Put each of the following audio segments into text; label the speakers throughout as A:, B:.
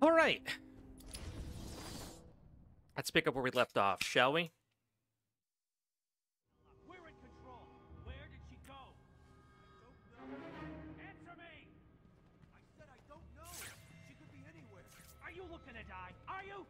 A: All right. Let's pick up where we left off, shall we?
B: We're in control. Where did she go? I don't know. Answer me!
C: I said I don't know. She could be anywhere.
B: Are you looking to die? Are you?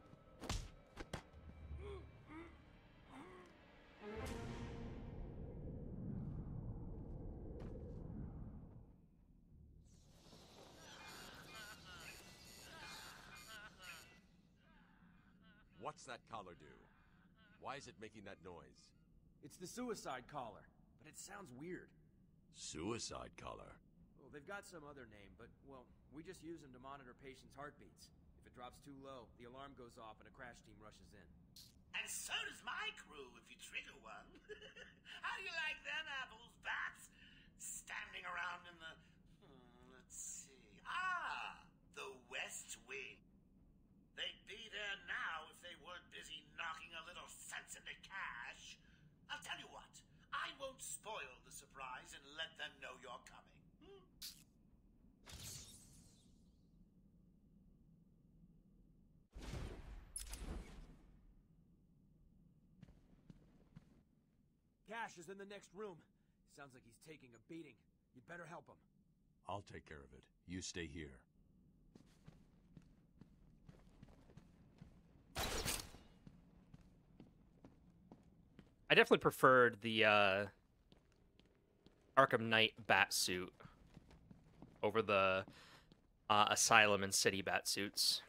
D: What's that collar do? Why is it making that noise?
C: It's the suicide collar, but it sounds weird.
D: Suicide collar?
C: Well, they've got some other name, but, well, we just use them to monitor patients' heartbeats. If it drops too low, the alarm goes off and a crash team rushes in.
E: And so does my crew if you trigger one. How do you like them apples, bats? Standing around in the... let's see... the West Wing. They'd be there now if they weren't busy knocking a little sense into cash. I'll tell you what, I won't spoil the surprise and let them know you're coming.
C: Cash is in the next room. Sounds like he's taking a beating. You'd better help him.
D: I'll take care of it. You stay here.
A: I definitely preferred the Arkham Knight bat suit over the Asylum and City bat suits.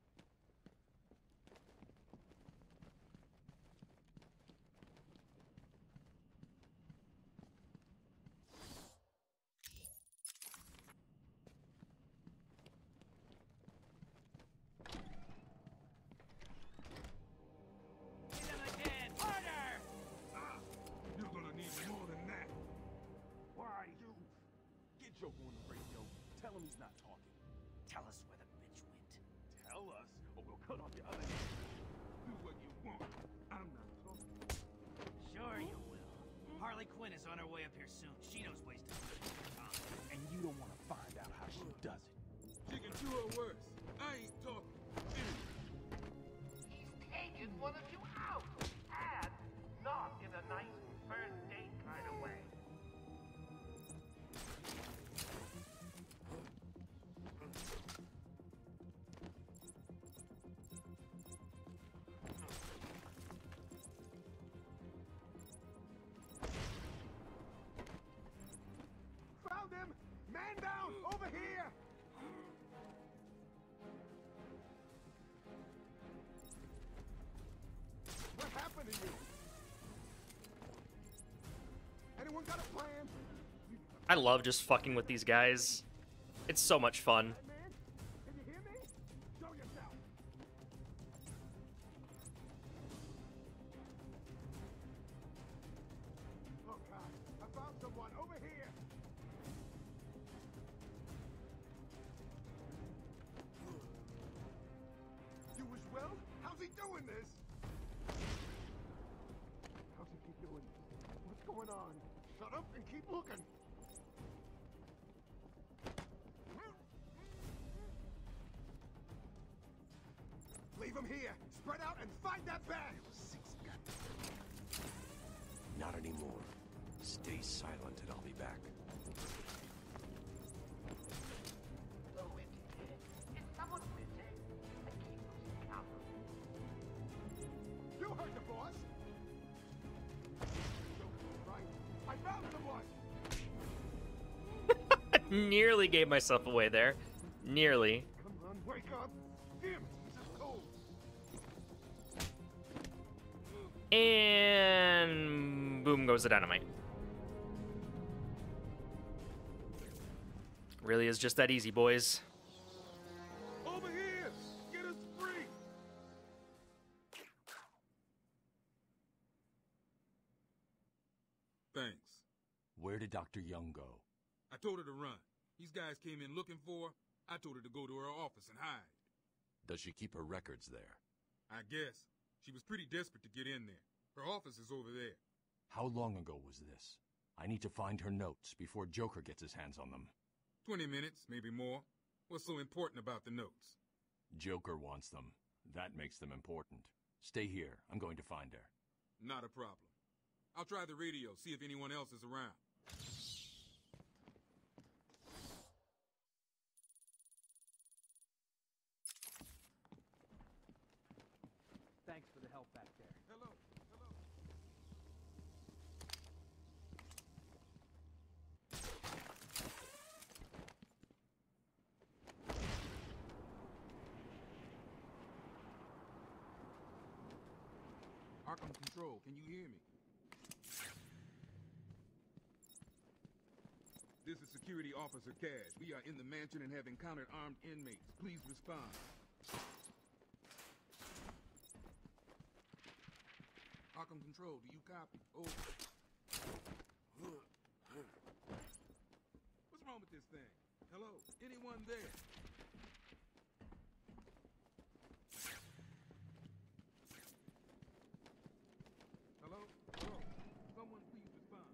C: Joker on the radio. Tell him he's not talking.
B: Tell us where the bitch went.
C: Tell us, or we'll cut off your other hand. Do what you want. I'm not talking.
B: Sure you will. Harley Quinn is on her way up here soon. She knows ways to do it.
C: And you don't want to find out how she does it.
F: She can do her worse. I ain't talking.
E: He's taken one of you out. And not in a nice first date kind of way.
C: Found him! Man down! Over here! What happened to you? Anyone got a plan?
A: I love just fucking with these guys. It's so much fun.
C: Hey, man, can you hear me? Show yourself. Oh God, I found someone over here. You as well? How's he doing this? How's he keep doing this? What's going on? Shut up and keep looking. Leave him here. Spread out and find that bag.
D: Not anymore. Stay silent and I'll be back.
E: Go into it. Is someone missing? I keep losing count of you.
C: You heard the boss. Right. I found someone.
A: Nearly gave myself away there. Nearly.
C: Come on, wake up. Damn it, this is cold.
A: And boom goes the dynamite. Really is just that easy, boys.
F: Over here! Get us free! Thanks.
D: Where did Dr. Young go?
F: I told her to run. These guys came in looking for her. I told her to go to her office and hide.
D: Does she keep her records there?
F: I guess. She was pretty desperate to get in there. Her office is over there.
D: How long ago was this? I need to find her notes before Joker gets his hands on them.
F: 20 minutes, maybe more. What's so important about the notes?
D: Joker wants them. That makes them important. Stay here. I'm going to find her.
F: Not a problem. I'll try the radio, see if anyone else is around.
C: Thanks for the help back there.
F: Hello. Hello. Arkham Control, can you hear me? This is Security Officer Cash. We are in the mansion and have encountered armed inmates. Please respond. Arkham Control, do you copy? Over. What's wrong with this thing? Hello? Anyone there? Hello? Hello? Someone please respond.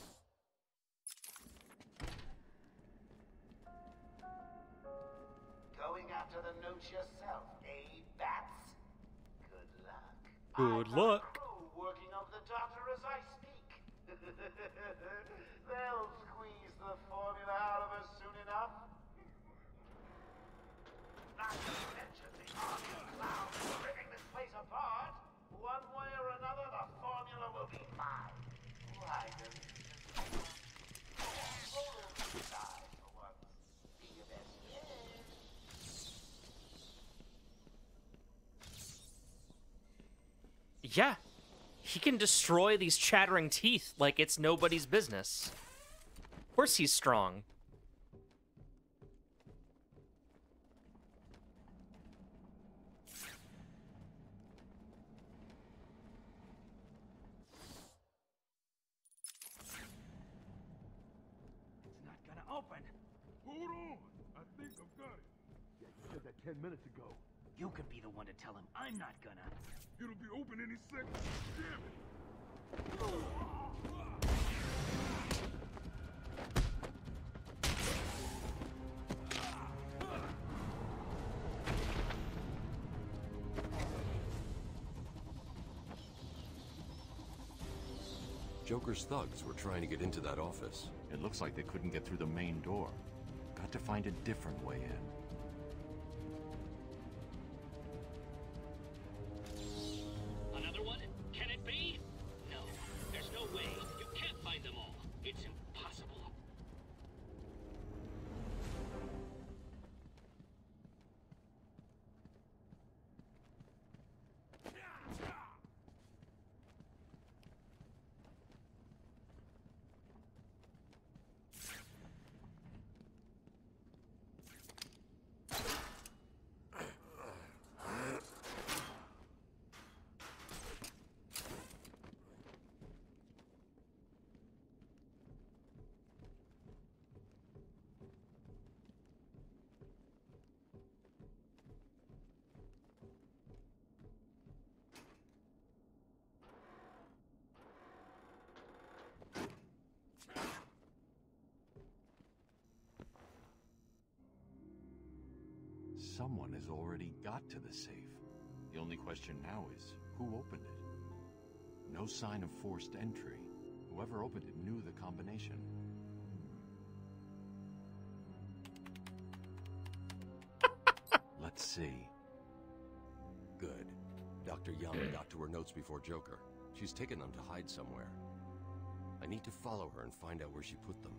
E: Going after the notes yourself, eh, Bats? Good luck.
A: Good
E: I've got a
A: luck.
E: crew working on the data as I speak. They'll squeeze the formula out of us soon enough. Not to mention the army clowns ripping this place apart. One way or another, the formula will be mine. Why don't you just roll inside for once? Be your best guess.
A: Yeah. He can destroy these chattering teeth like it's nobody's business. Of course he's strong.
C: It's not gonna open.
F: Hold on. I think I've got it.
D: Yeah, you said that 10 minutes ago.
C: You could be the one to tell him I'm not gonna.
F: It'll be open any second. Damn it.
D: Joker's thugs were trying to get into that office.
G: It looks like they couldn't get through the main door. Got to find a different way in.
H: Another one? Can it be? No. There's no way. You can't find them all. It's impossible.
G: Someone has already got to the safe. The only question now is, who opened it? No sign of forced entry. Whoever opened it knew the combination. Let's see.
D: Good. Dr. Young got to her notes before Joker. She's taken them to hide somewhere. I need to follow her and find out where she put them.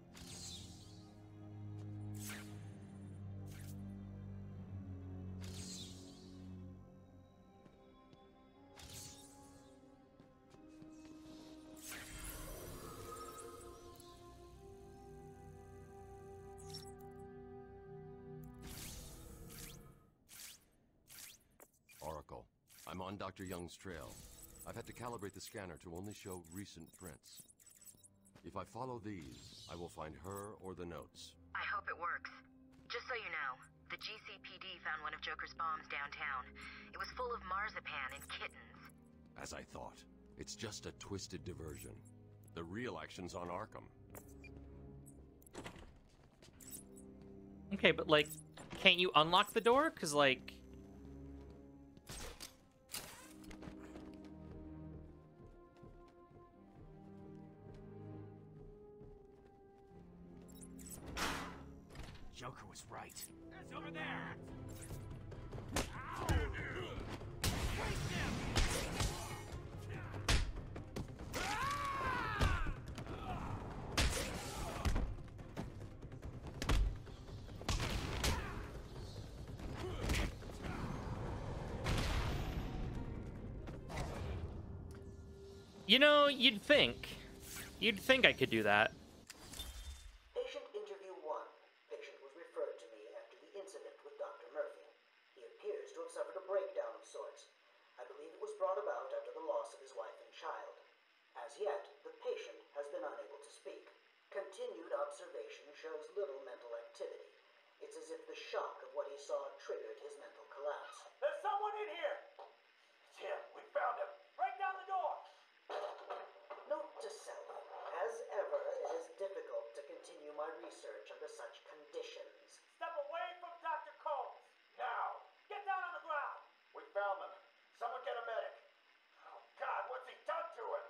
D: Oracle, I'm on Dr. Young's trail. I've had to calibrate the scanner to only show recent prints. If I follow these, I will find her or the notes.
I: I hope it works. Just so you know, the GCPD found one of Joker's bombs downtown. It was full of marzipan and kittens.
D: As I thought, it's just a twisted diversion. The real action's on Arkham.
A: Okay, but like, can't you unlock the door? Because, like...
B: Joker was right. It's over there!
A: You know, you'd think. You'd think I could do that.
J: Patient interview 1. Patient was referred to me after the incident with Dr. Murphy. He appears to have suffered a breakdown of sorts. I believe it was brought about after the loss of his wife and child. As yet, the patient has been unable to speak. Continued observation shows little mental activity. It's as if the shock of what he saw triggered his mental collapse.
B: There's someone in here! It's him. We found him. Break down the door!
J: Note to self, as ever, it is difficult to continue my research under such conditions.
B: Step away from Dr. Combs! Now! Get down on the ground! We found them. Someone get a medic. Oh, God, what's he done to him?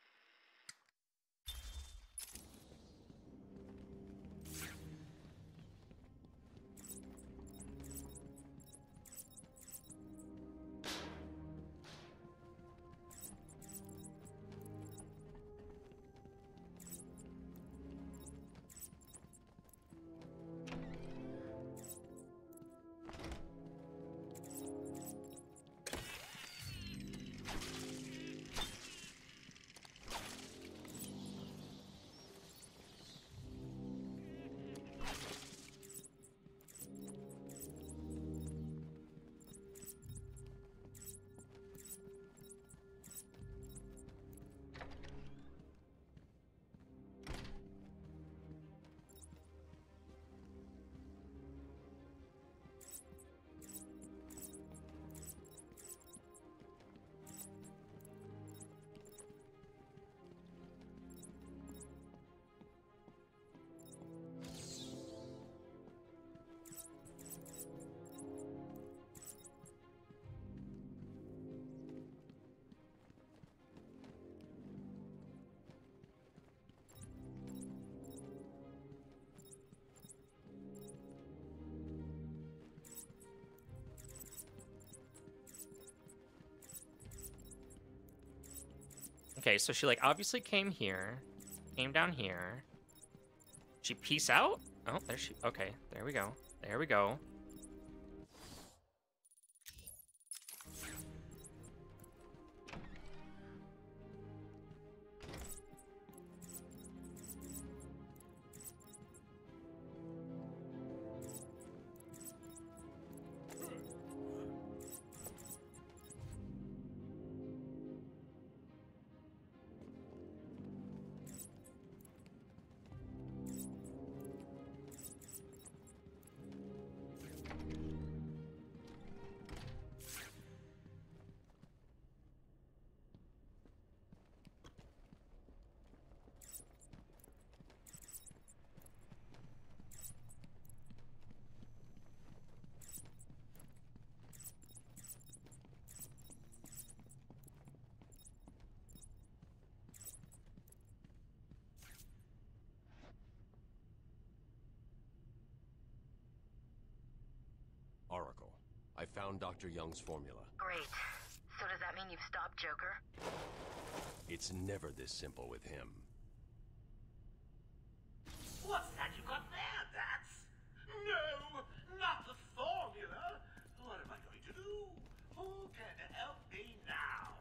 A: Okay, so she, like, obviously came here. Came down here. She peace out? Oh, there she... Okay, there we go. There we go.
D: Oracle, I found Dr. Young's formula.
I: Great. So does that mean you've stopped Joker?
D: It's never this simple with him.
E: What's that you got there, Bats? No, not the formula. What am I going to do? Who can help me now?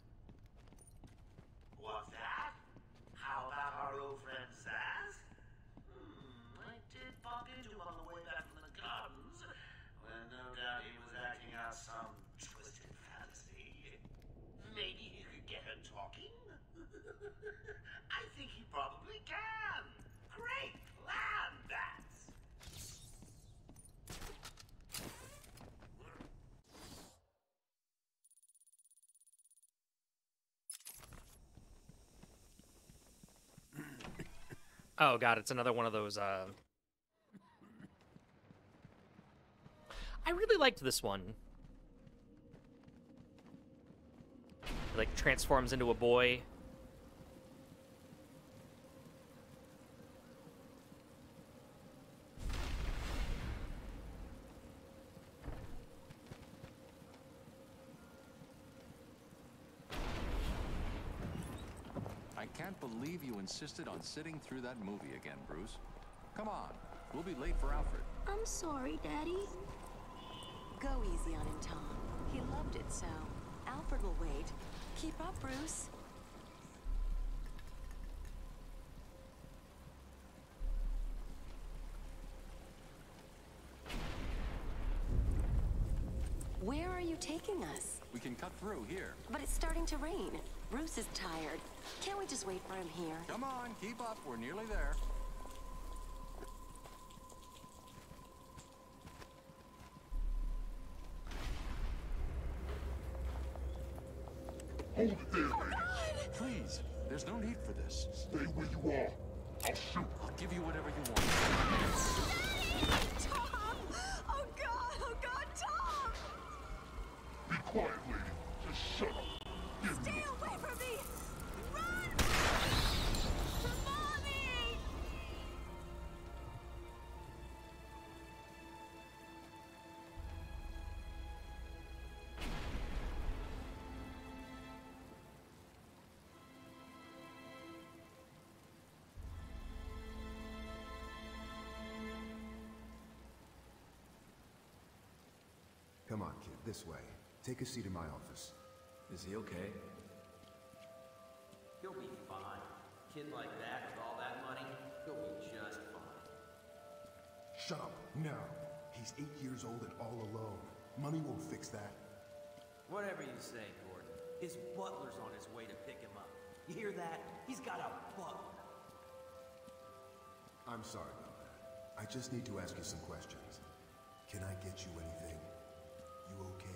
E: What's that? How about our old friend Zaz? I did bump into him on the way back from the gardens, when no doubt he was acting out some twisted fantasy. Maybe he could get her talking? I think he probably can. Great plan, Bats.
A: Oh god, it's another one of those I really liked this one. It, like, transforms into a boy.
G: I can't believe you insisted on sitting through that movie again, Bruce. Come on, we'll be late for Alfred.
K: I'm sorry, Daddy.
L: Go easy on him, Tom. He loved it so. Alfred will wait. Keep up, Bruce. Where are you taking us?
G: We can cut through here.
L: But it's starting to rain. Bruce is tired. Can't we just wait for him here?
G: Come on, keep up. We're nearly there.
M: Hold it there, lady.
G: Please, there's no need for this.
M: Stay where you are. I'll shoot.
G: I'll give you whatever you want.
K: Tom! Oh, God! Oh, God, Tom!
M: Be quiet, lady. Just shut up.
K: Stay away from me! Run! Mommy!
N: Come on, kid, this way. Take a seat in my office.
C: Is he okay? He'll be fine. Kid like that with all that money, he'll be just fine.
N: Shut up, now. He's 8 years old and all alone. Money won't fix that.
C: Whatever you say, Gordon. His butler's on his way to pick him up. You hear that? He's got a butler.
N: I'm sorry about that. I just need to ask you some questions. Can I get you anything? You okay?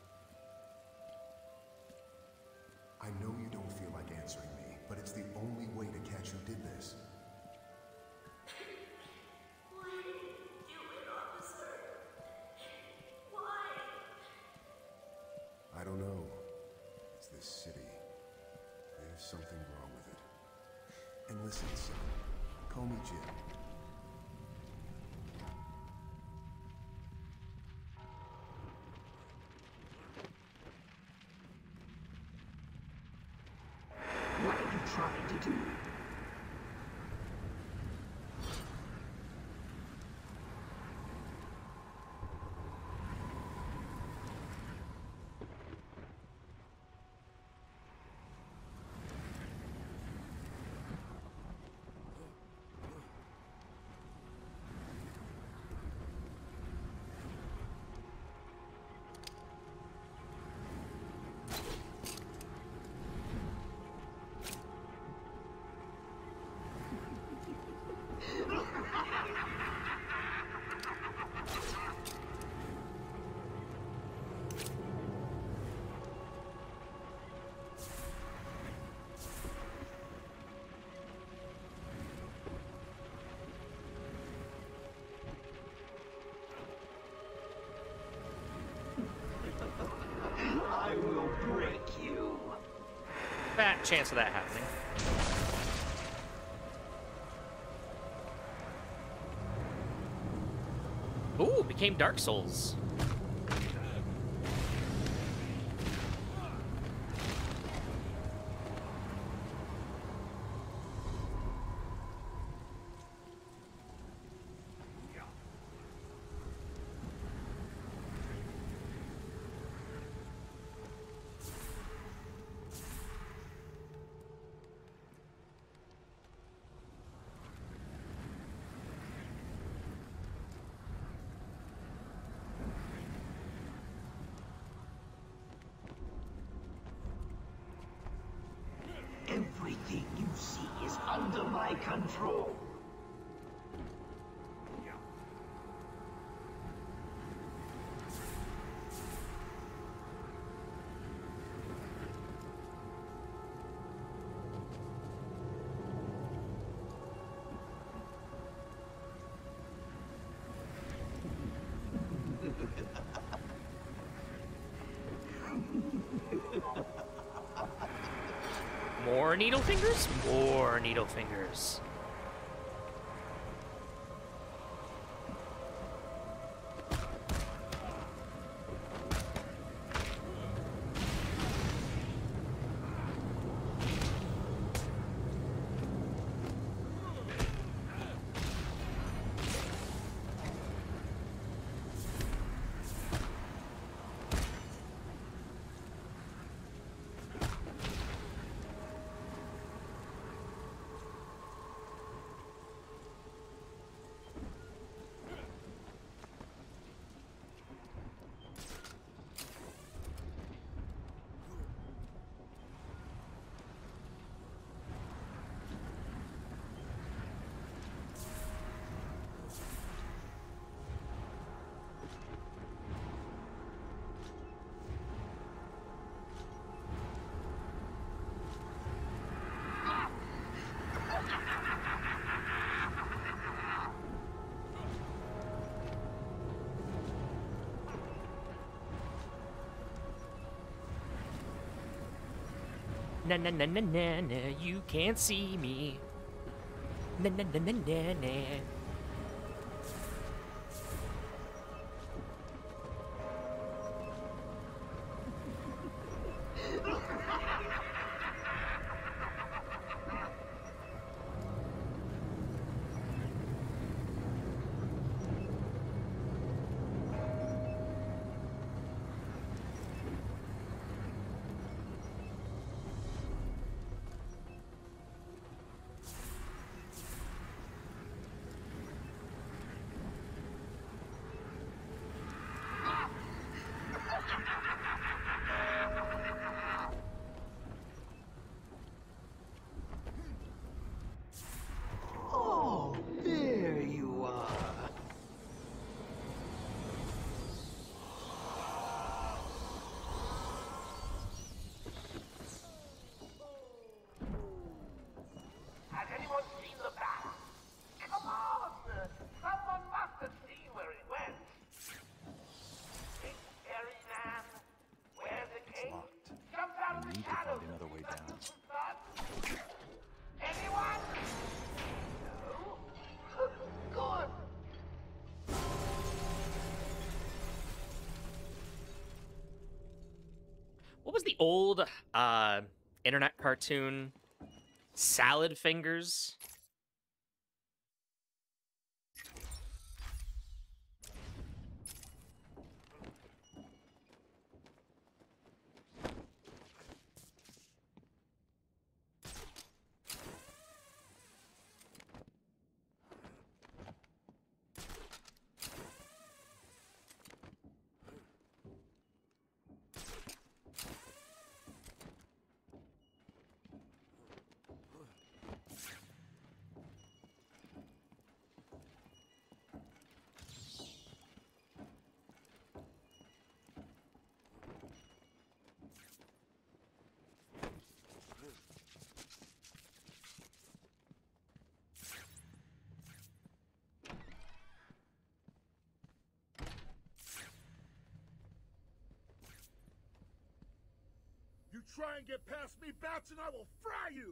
N: I know you don't feel like answering me, but it's the only way to catch who did this.
K: Why did you do it, officer? Why?
N: I don't know. It's this city. There's something wrong with it. And listen, son. Call me Jim.
K: What are you trying to do? I will break you.
A: Fat chance of that happening. Ooh, became Dark Souls.
K: Everything you see is under my control.
A: More needle fingers? More needle fingers. Na na na na na na, you can't see me. Na na na na na na.
K: Oh, there you are.
B: Has anyone seen the bat? Come on! Someone must have seen where it went. Big scary man wears a cape, jumps out of the
G: We need to
B: shadows.
G: find another way down.
B: Anyone? No? Good.
A: What was the old internet cartoon? Salad Fingers?
M: You try and get past me, Bats, and I will fry you!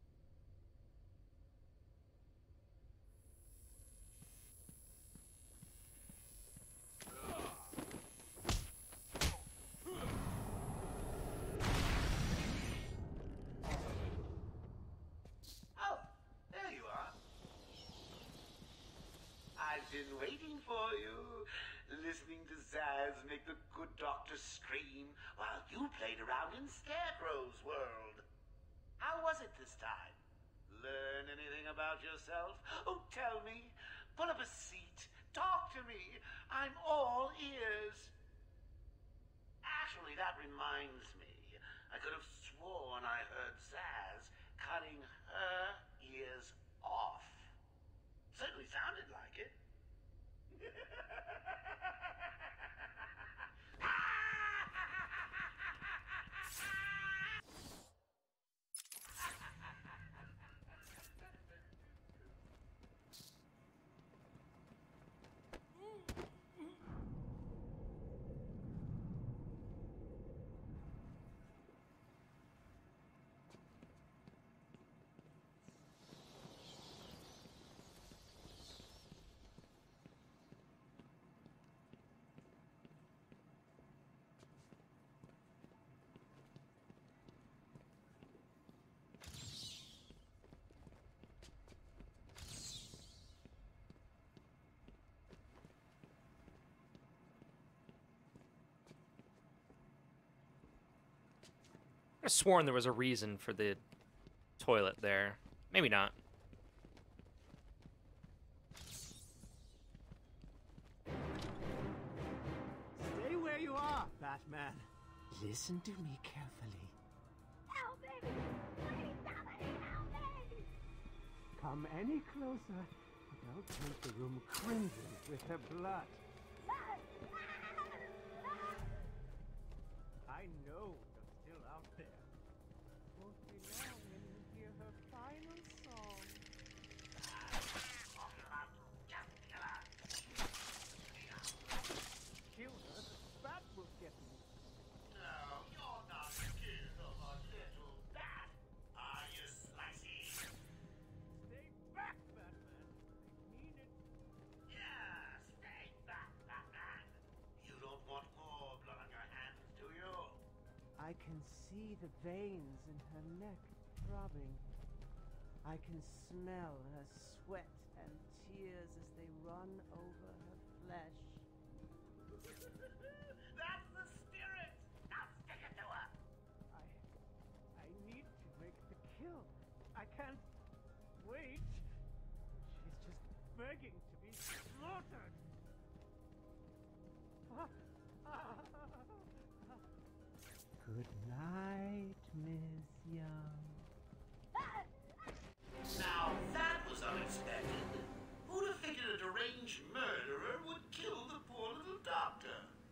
E: Oh, there you are. I've been waiting for you, listening to Zaz make the good doctor scream while you played around in Scarecrow's world. How was it this time? Learn anything about yourself? Oh, tell me. Pull up a seat. Talk to me. I'm all ears. Actually, that reminds me. I could have sworn I heard Zaz cutting her ears off. Certainly sounded like it.
A: have sworn there was a reason for the toilet there. Maybe not.
O: Stay where you are, Batman. Listen to me carefully.
B: Help me! Please, somebody help me!
O: Come any closer, and I'll paint the room crimson with her blood. I know you're still out there. Won't be long when you hear her final song. Kill her, the bat will get me.
E: No, you're not scared of a little bat, are you, Slicey?
O: Stay back, Batman. I mean it.
E: Yeah, stay back, Batman. You don't want more blood on your hands, do you?
O: I can see the veins in her neck throbbing. I can smell her sweat and tears as they run over her flesh.
E: That's the spirit! Now stick it to her!
O: I need to make the kill. I can't wait. She's just begging to be slaughtered. Good night, Miss Young.
E: Now that was unexpected. Who'd have figured a deranged murderer would kill the poor little doctor?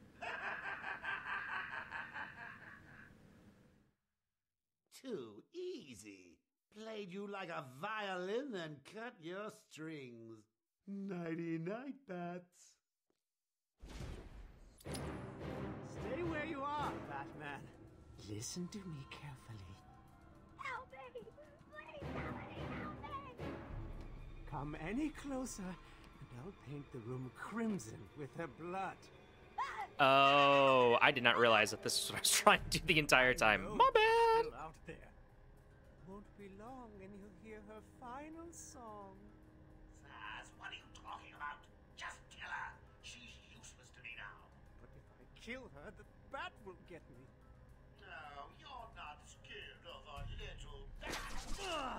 E: Too easy. Played you like a violin and cut your strings.
O: Nighty-night, bats. Stay where you are, Batman. Listen to me carefully.
B: Help me! Please, somebody help me!
O: Come any closer, and I'll paint the room crimson with her blood.
A: Oh, I did not realize that this is what I was trying to do the entire time. My bad.
O: Still out there. Won't be long, and you'll hear her final song.
E: Sass, what are you talking about? Just kill her. She's useless to me now.
O: But if I kill her, the bat will get me.
E: No, you're not scared of a little bat.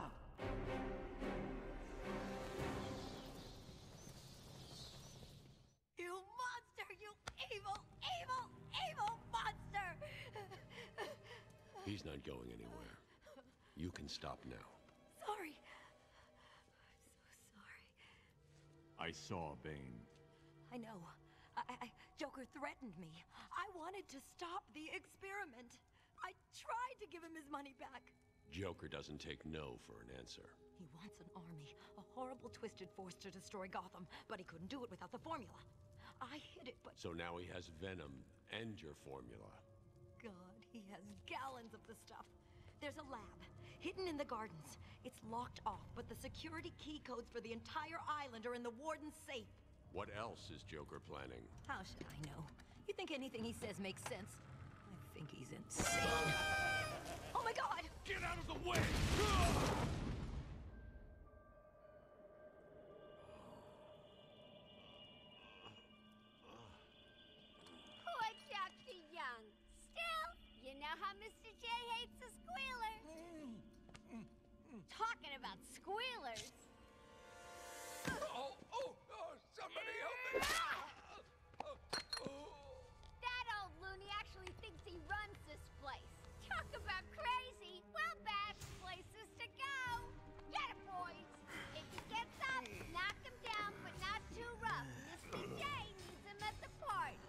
B: You monster! You evil, evil, evil monster!
D: He's not going anywhere. You can stop now.
B: Sorry. I'm so sorry.
G: I saw Bane.
L: I know. Joker threatened me. I wanted to stop the experiment. I tried to give him his money back.
D: Joker doesn't take no for an answer.
L: He wants an army, a horrible twisted force to destroy Gotham, but he couldn't do it without the formula. I hid it, but...
D: So now he has Venom and your formula.
L: God, he has gallons of the stuff. There's a lab, hidden in the gardens. It's locked off, but the security key codes for the entire island are in the warden's safe.
D: What else is Joker planning?
L: How should I know? You think anything he says makes sense? I think he's insane. Oh my God!
F: Get out of the way!
B: Poor Dr. Young. Still, you know how Mr. J hates a squealer. Talking about squealers.
F: Somebody help me!
B: That old loony actually thinks he runs this place. Talk about crazy. Well, bad places to go. Get it, boys. If he gets up, knock him down, but not too rough. Mr. J needs him at the party.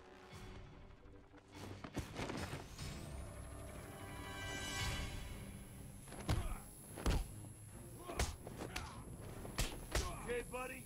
M: Okay, buddy?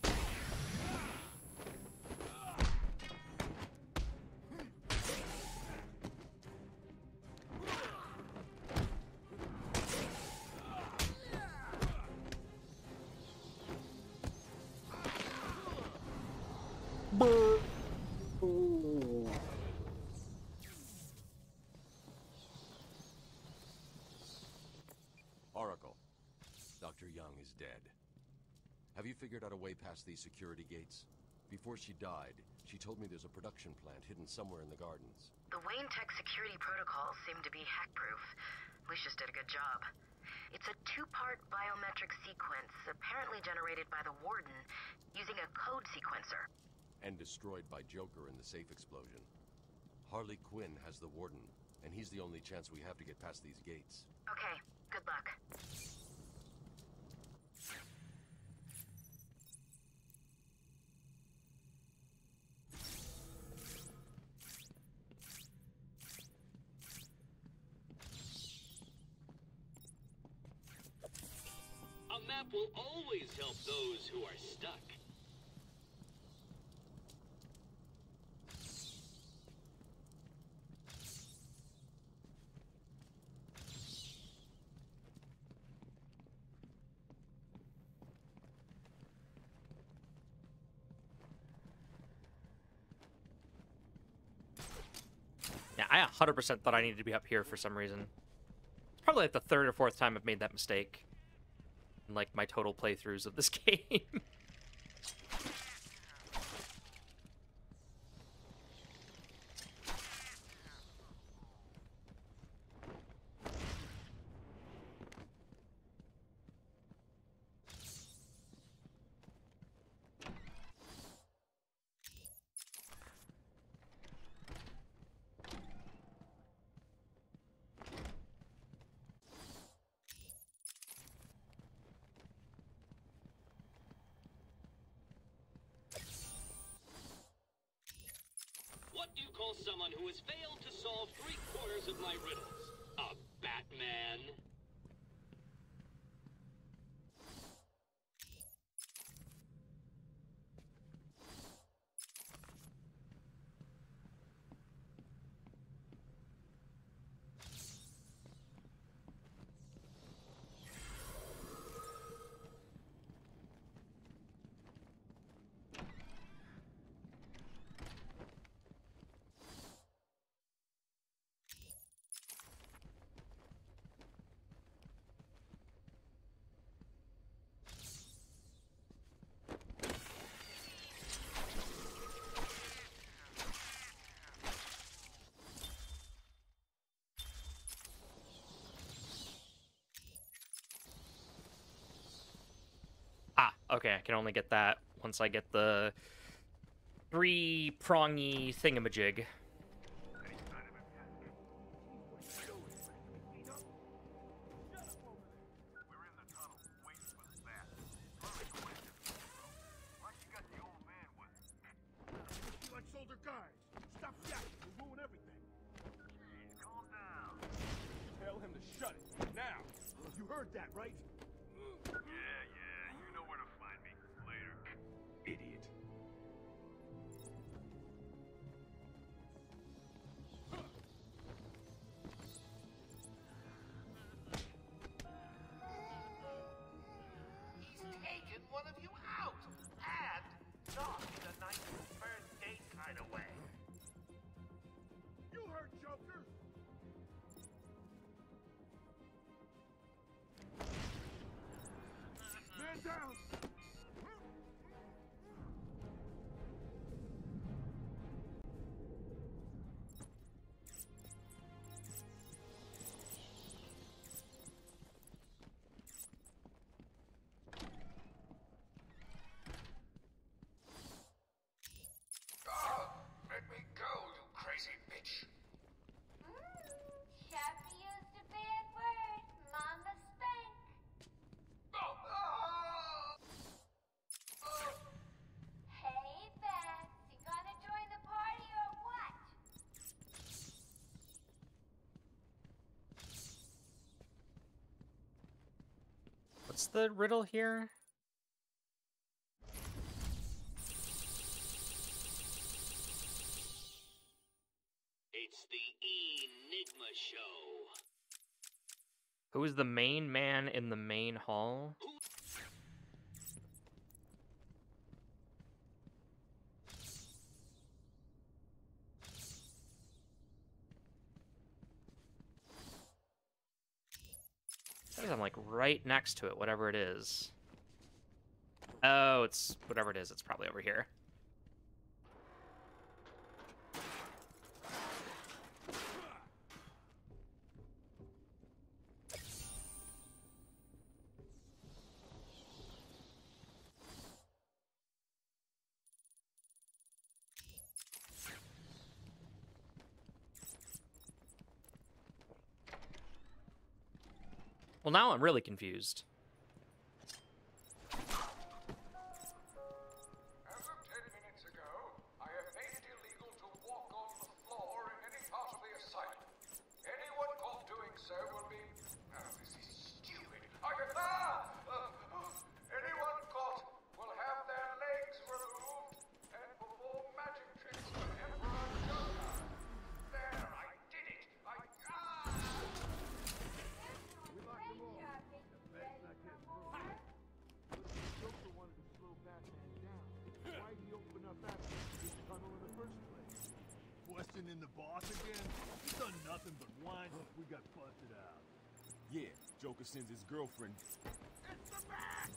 D: Oracle, Dr. Young is dead. Have you figured out a way past these security gates? Before she died, she told me there's a production plant hidden somewhere in the gardens.
I: The Wayne Tech security protocols seem to be hack-proof. Lucius did a good job. It's a two-part biometric sequence, apparently generated by the Warden using a code sequencer.
D: And destroyed by Joker in the safe explosion. Harley Quinn has the Warden, and he's the only chance we have to get past these gates.
I: Okay, good luck.
H: A map will always help those who are stuck.
A: Yeah, I 100% thought I needed to be up here for some reason. It's probably like the third or fourth time I've made that mistake in like my total playthroughs of this game.
H: What do you call someone who has failed to solve 3/4 of my riddles? A Batman? Ah, okay, I can only get that once I get the three-prongy thingamajig.
M: Like shoulder guys. Stop yakking. You'll ruin everything. Jeez, calm down. Tell him to shut it. Now. You heard that, right? Yeah. You know where to find me. Later. Idiot.
B: He's taken one of you out. And not in a nice first date kind of way.
M: You heard Joker. Man down.
B: Let me go, you crazy bitch.
P: Chappie used a bad word. Mama spank. Hey, Bats, you gonna join the party or what?
A: What's the riddle here?
H: It's the Enigma Show.
A: Who is the main man in the main hall? Says I'm like right next to it, whatever it is. Oh, it's whatever it is, it's probably over here. Well, now I'm really confused.
Q: As of 10 minutes ago, I have made it illegal to walk on the floor in any part of the asylum. Anyone caught doing so will be... this is stupid. Anyone caught will have their legs removed and perform magic tricks for Emperor Joker. There, I did it.
M: We locked them all. That's not getting through. Joker wanted to slow Batman down. Why'd he open up this tunnel in the first place? Questioning the boss again? He's done nothing but whine since we got busted out. Yeah, Joker sends his girlfriend. It's the Bat!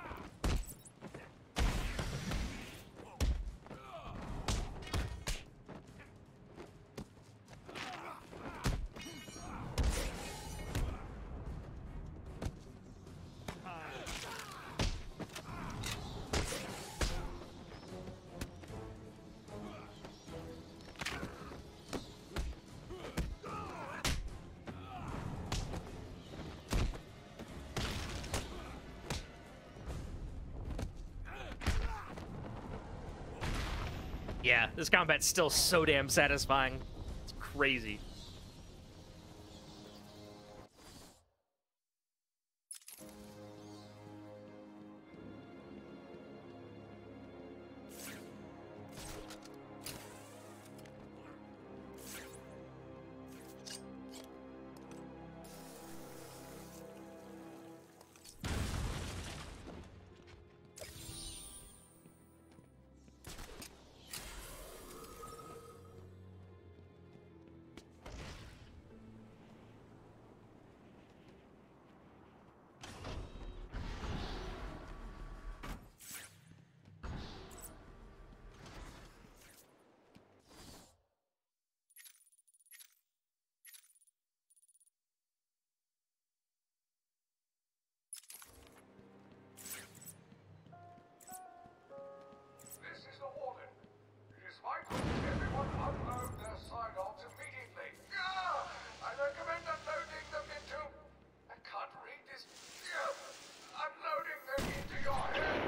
A: Yeah, this combat's still so damn satisfying. It's crazy.
Q: This is the warden. It is vital that everyone unload their sidearms immediately. I recommend unloading them into... I can't read this. Unloading them into your head.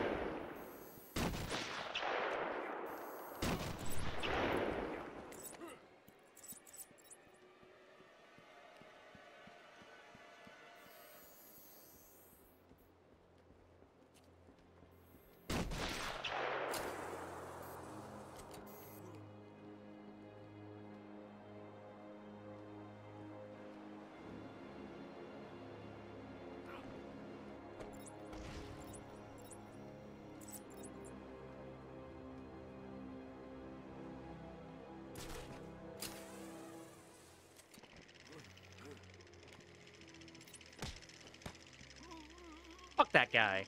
A: Fuck that guy.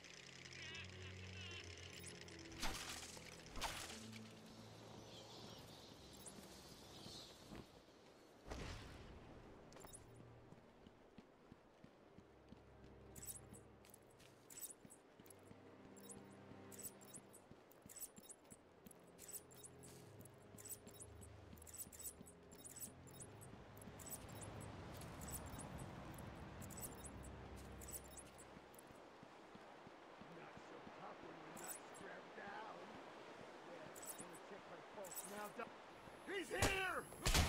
M: He's here!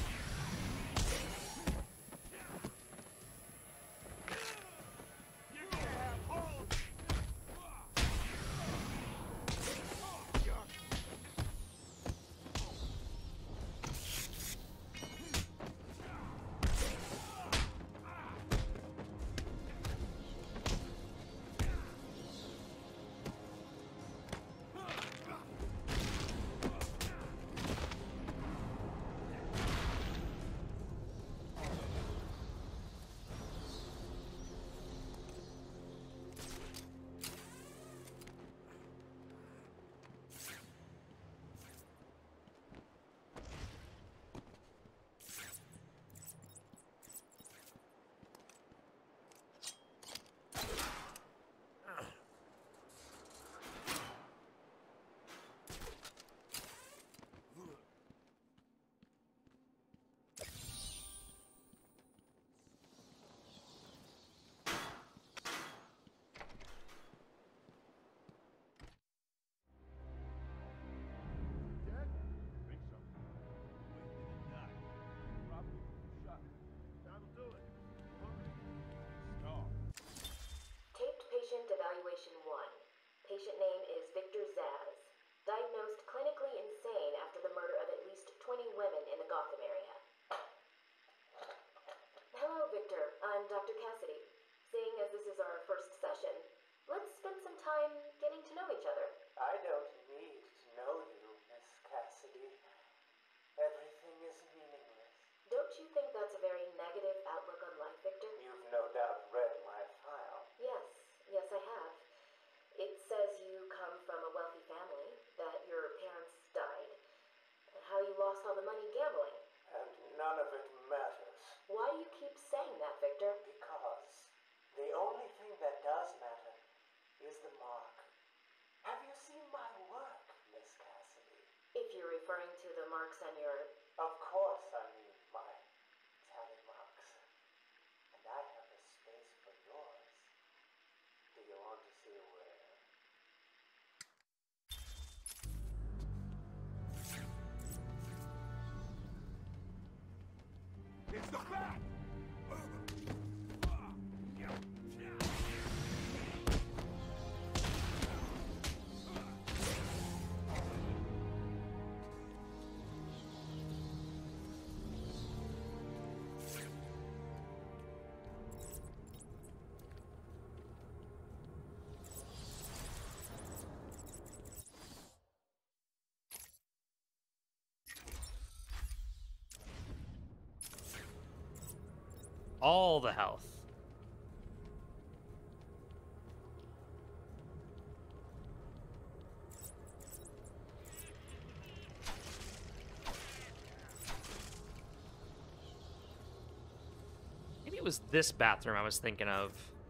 M: You can't hold!
I: marks on your...
J: Of course, I mean my tally marks. And I have a space for yours. Do you want to see where?
M: It's the bat!
A: All the health. Maybe it was this bathroom I was thinking of.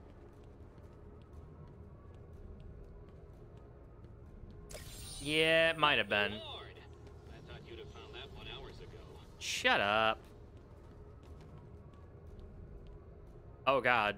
A: Yeah, it might have been.
H: I thought you'd have found that 1 hour ago.
A: Shut up. Oh, God.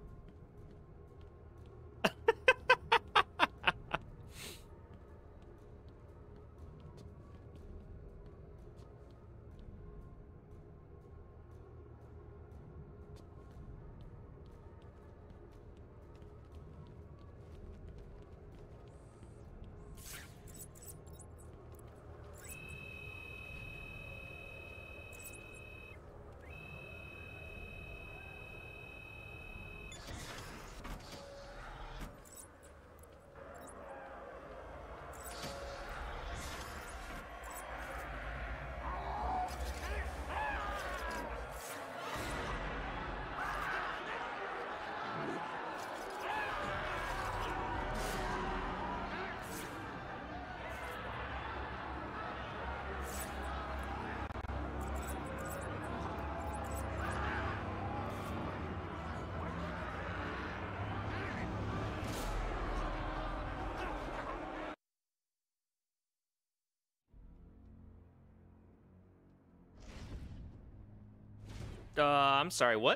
A: I'm sorry, what?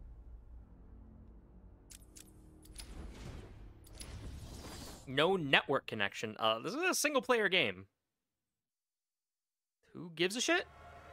A: No network connection. This is a single-player game. Who gives a shit?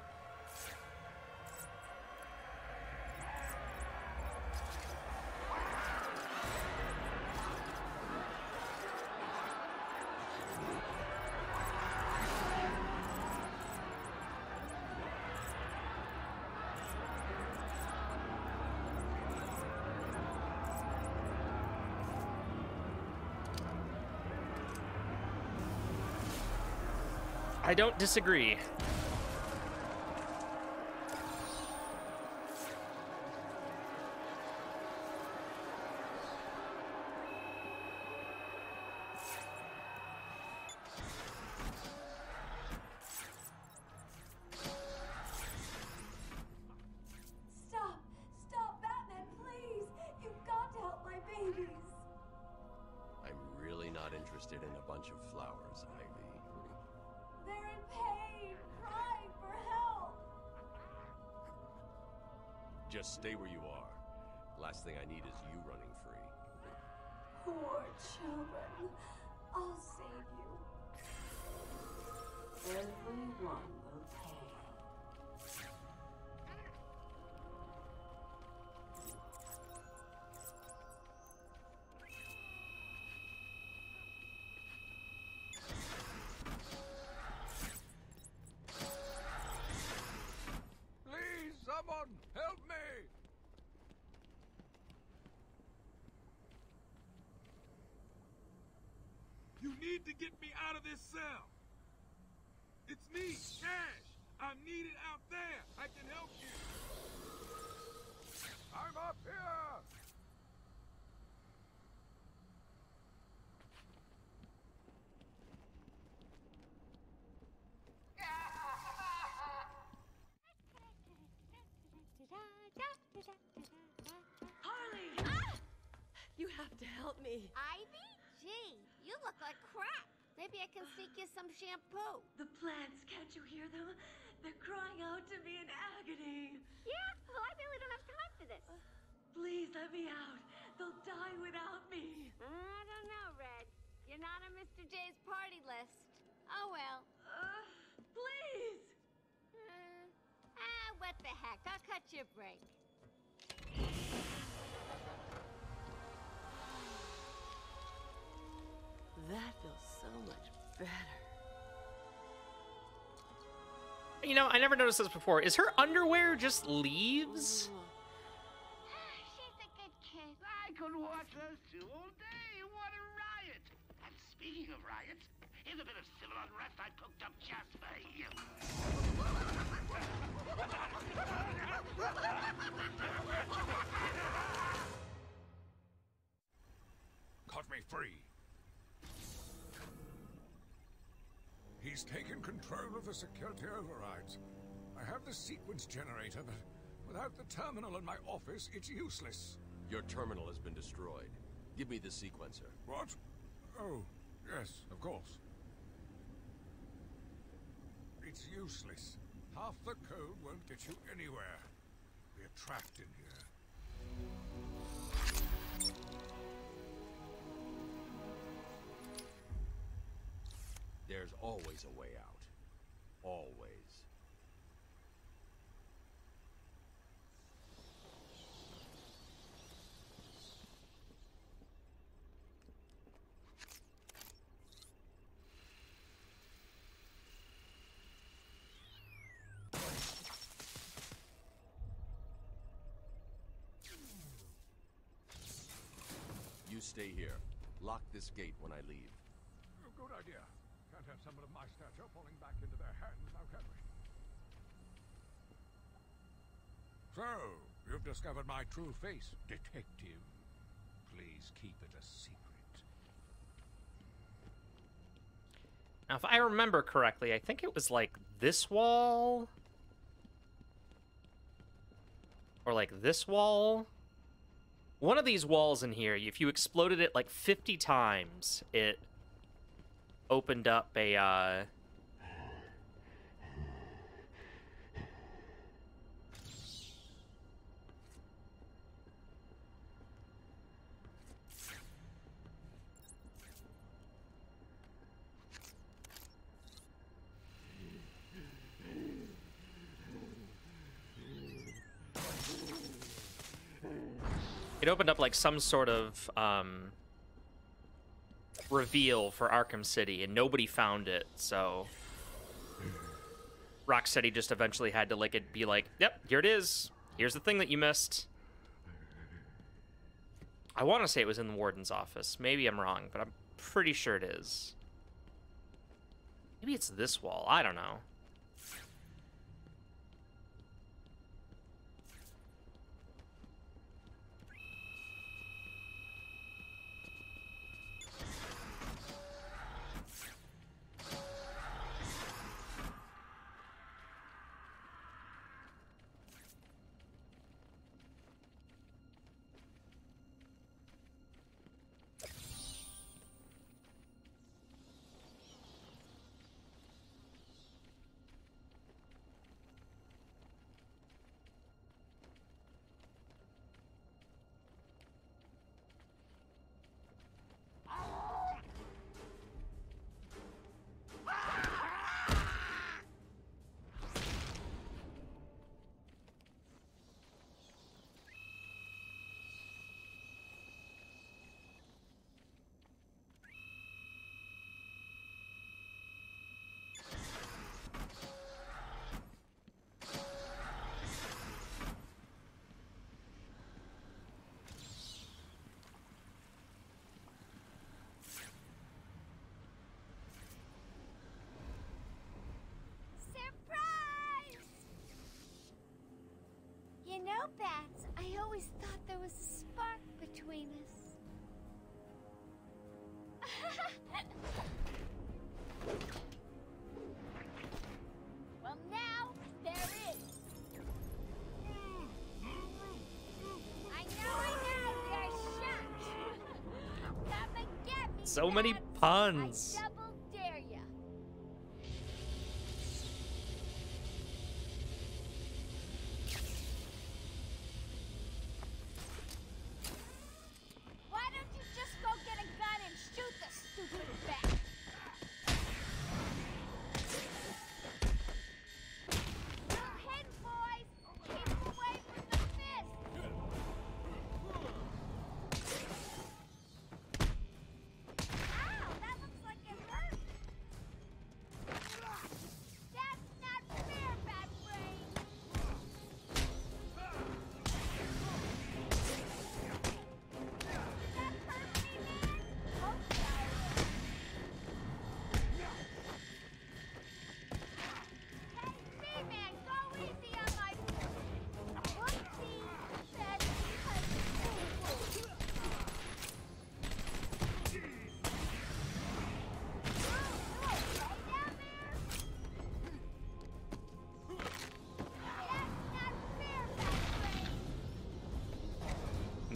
A: I don't disagree.
L: Stop, Batman, please! You've got to help my babies!
D: I'm really not interested in a bunch of flowers, Ivy.
L: They're in pain, crying for help!
D: Just stay where you are. Last thing I need is you running free.
L: Poor children. I'll save you. Everyone will pay.
M: Please, someone, help me! You need to get me out of this cell! It's me, Cash! I'm needed out there! I can help you! I'm up here!
L: Harley! Ah! You have to help me.
P: Ivy? Gee, you look like crap. Maybe
R: I can sneak you some shampoo.
S: The plants, can't you hear them? They're crying out to me in agony.
R: Yeah? Well, I really don't have time for this.
S: Please let me out. They'll die without me.
R: I don't know, Red. You're not on Mr. J's party list. Oh, well.
S: Please!
R: What the heck? I'll cut you a break.
O: That feels so much better.
A: You know, I never noticed this before. Is her underwear just leaves?
R: She's a good kid.
B: I could watch those two all day. What a riot! And speaking of riots, here's a bit of civil unrest I cooked up just for you.
Q: Cut me free. He's taken control of the security overrides. I have the sequence generator, but without the terminal in my office, it's useless.
D: Your terminal has been destroyed. Give me the sequencer.
Q: What? Oh, yes, of course. It's useless. Half the code won't get you anywhere. We're trapped in here.
D: There's always a way out. Always. You stay here. Lock this gate when I leave.
Q: Oh, good idea. Can't have someone of my stature falling back into their hands, now can we? So, you've discovered my true face, detective. Please keep it a secret.
A: Now, if I remember correctly, I think it was like this wall. Or like this wall. One of these walls in here, if you exploded it like 50 times, it opened up a, it opened up like some sort of reveal for Arkham City, and nobody found it, so Rocksteady just eventually had to be like, yep, here it is. Here's the thing that you missed. I want to say it was in the warden's office. Maybe I'm wrong, but I'm pretty sure it is. Maybe it's this wall. I don't know.
R: You know, Bats, I always thought there was a spark between us. Well, now there is. I know, you're shocked. Come and get me,
A: So many
R: Bats.
A: puns.
R: I double dare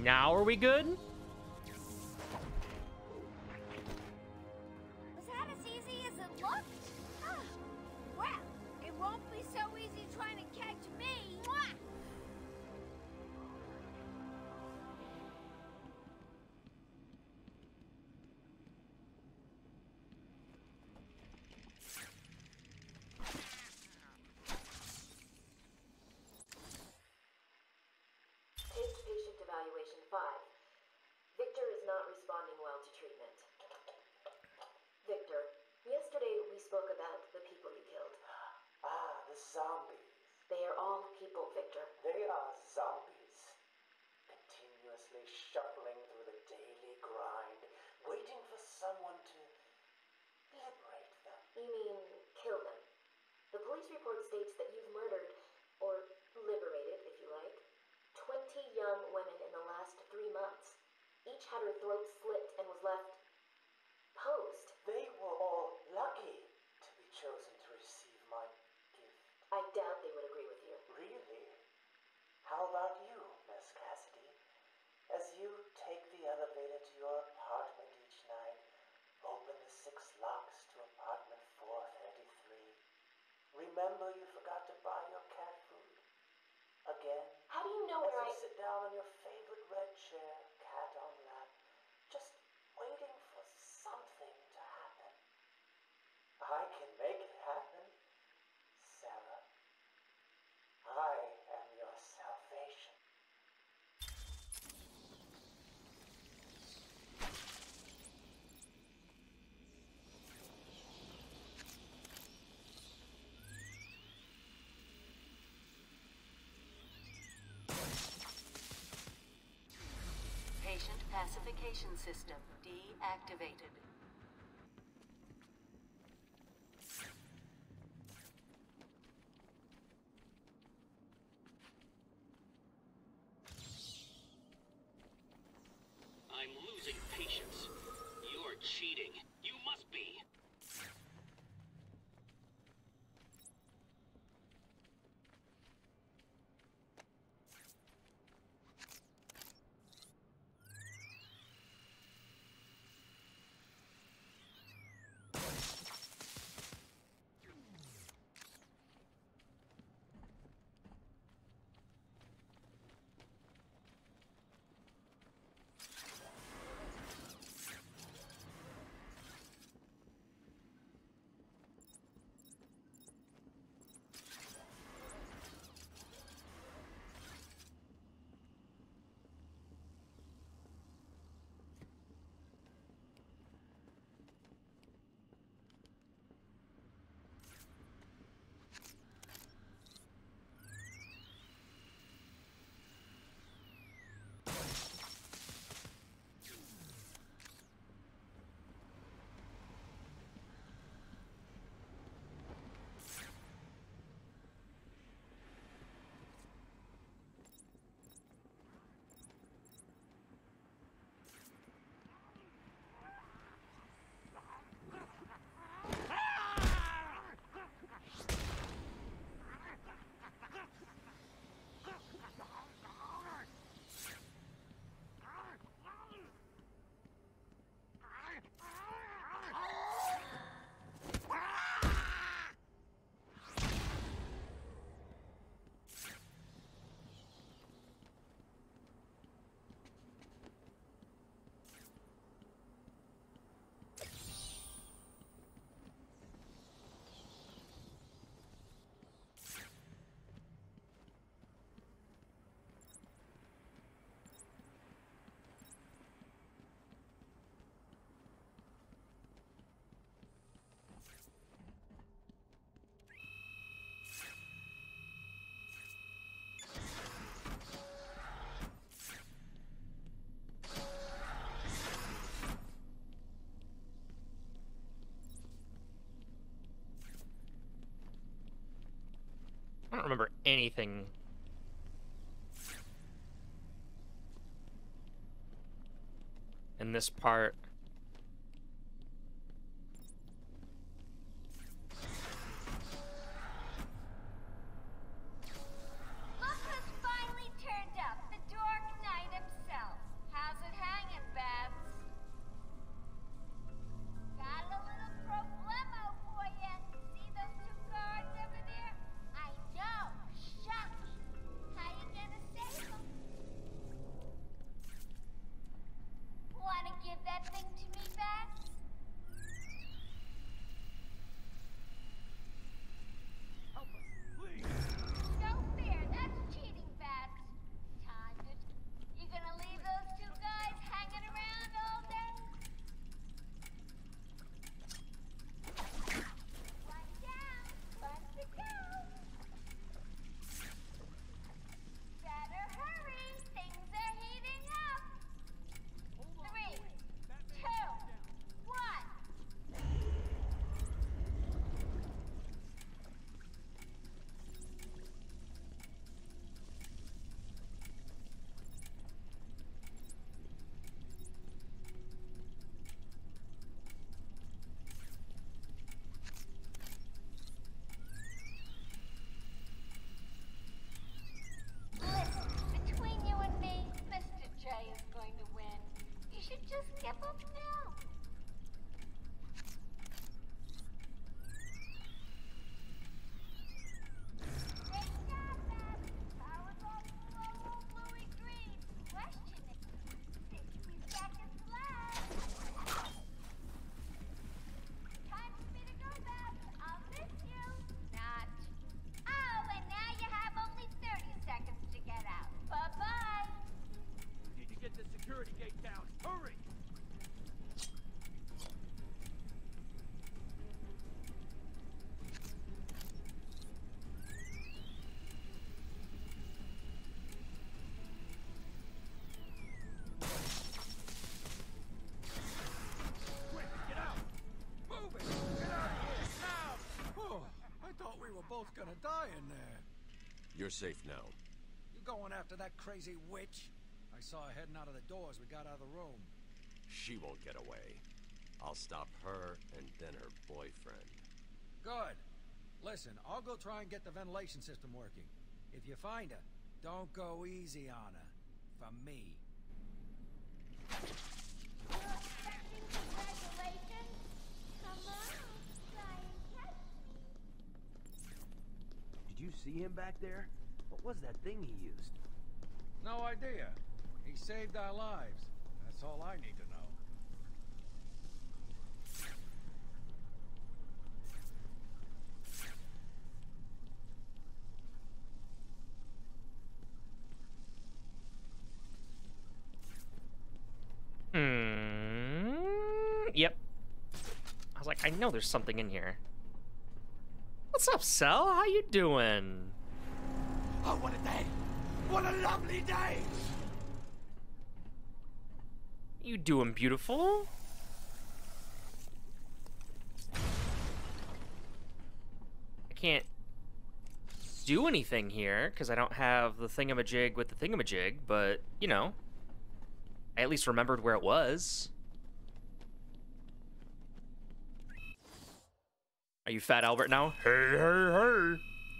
A: Now are we good?
R: Was that as easy as it looked? Huh. Well, it won't be so easy trying to catch me. Mwah!
I: Taped patient evaluation 5. Victor is not responding well to treatment. Victor, yesterday we spoke about the people you killed.
J: Ah, the zombies.
I: They are all people, Victor.
J: They are zombies. Continuously shuffling through the daily grind, waiting for someone to liberate them.
I: You mean kill them? The police report states that you've murdered, or liberated, if you like, 20 young women in the last 3 months. Each had her throat slit and was left posed.
J: They were all lucky to be chosen to receive my gift.
I: I doubt they would agree with you.
J: Really? How about you, Miss Cassidy? As you take the elevator to your apartment each night, open the 6 locks to apartment 433. Remember you forgot to buy your cat food. Again.
I: How do you know
J: as
I: where
J: you sit down on your favorite red chair, cat on lap, just waiting for something to happen. I can make it happen, Sarah. I am your salvation.
I: Patient pacification system deactivated.
H: I'm losing patience. You're cheating. You must be.
A: I don't remember anything. In this part.
R: Look who's finally turned up, the Dark Knight himself.
D: You're safe now.
T: You going after that crazy witch? I saw her heading out of the door as we got out of the room.
D: She won't get away. I'll stop her and then her boyfriend.
T: Good. Listen, I'll go try and get the ventilation system working. If you find her, don't go easy on her. For me.
R: Congratulations. Come on, try and catch me.
C: Did you see him back there? What was that thing he used?
T: No idea. He saved our lives. That's all I need to know.
A: Yep. I was like, I know there's something in here. What's up, Cell? How you doing?
M: Oh, what a day! What a lovely day!
A: You doing beautiful? I can't do anything here because I don't have the thingamajig with the thingamajig, but, you know, I at least remembered where it was. Are you Fat Albert now? Hey, hey, hey.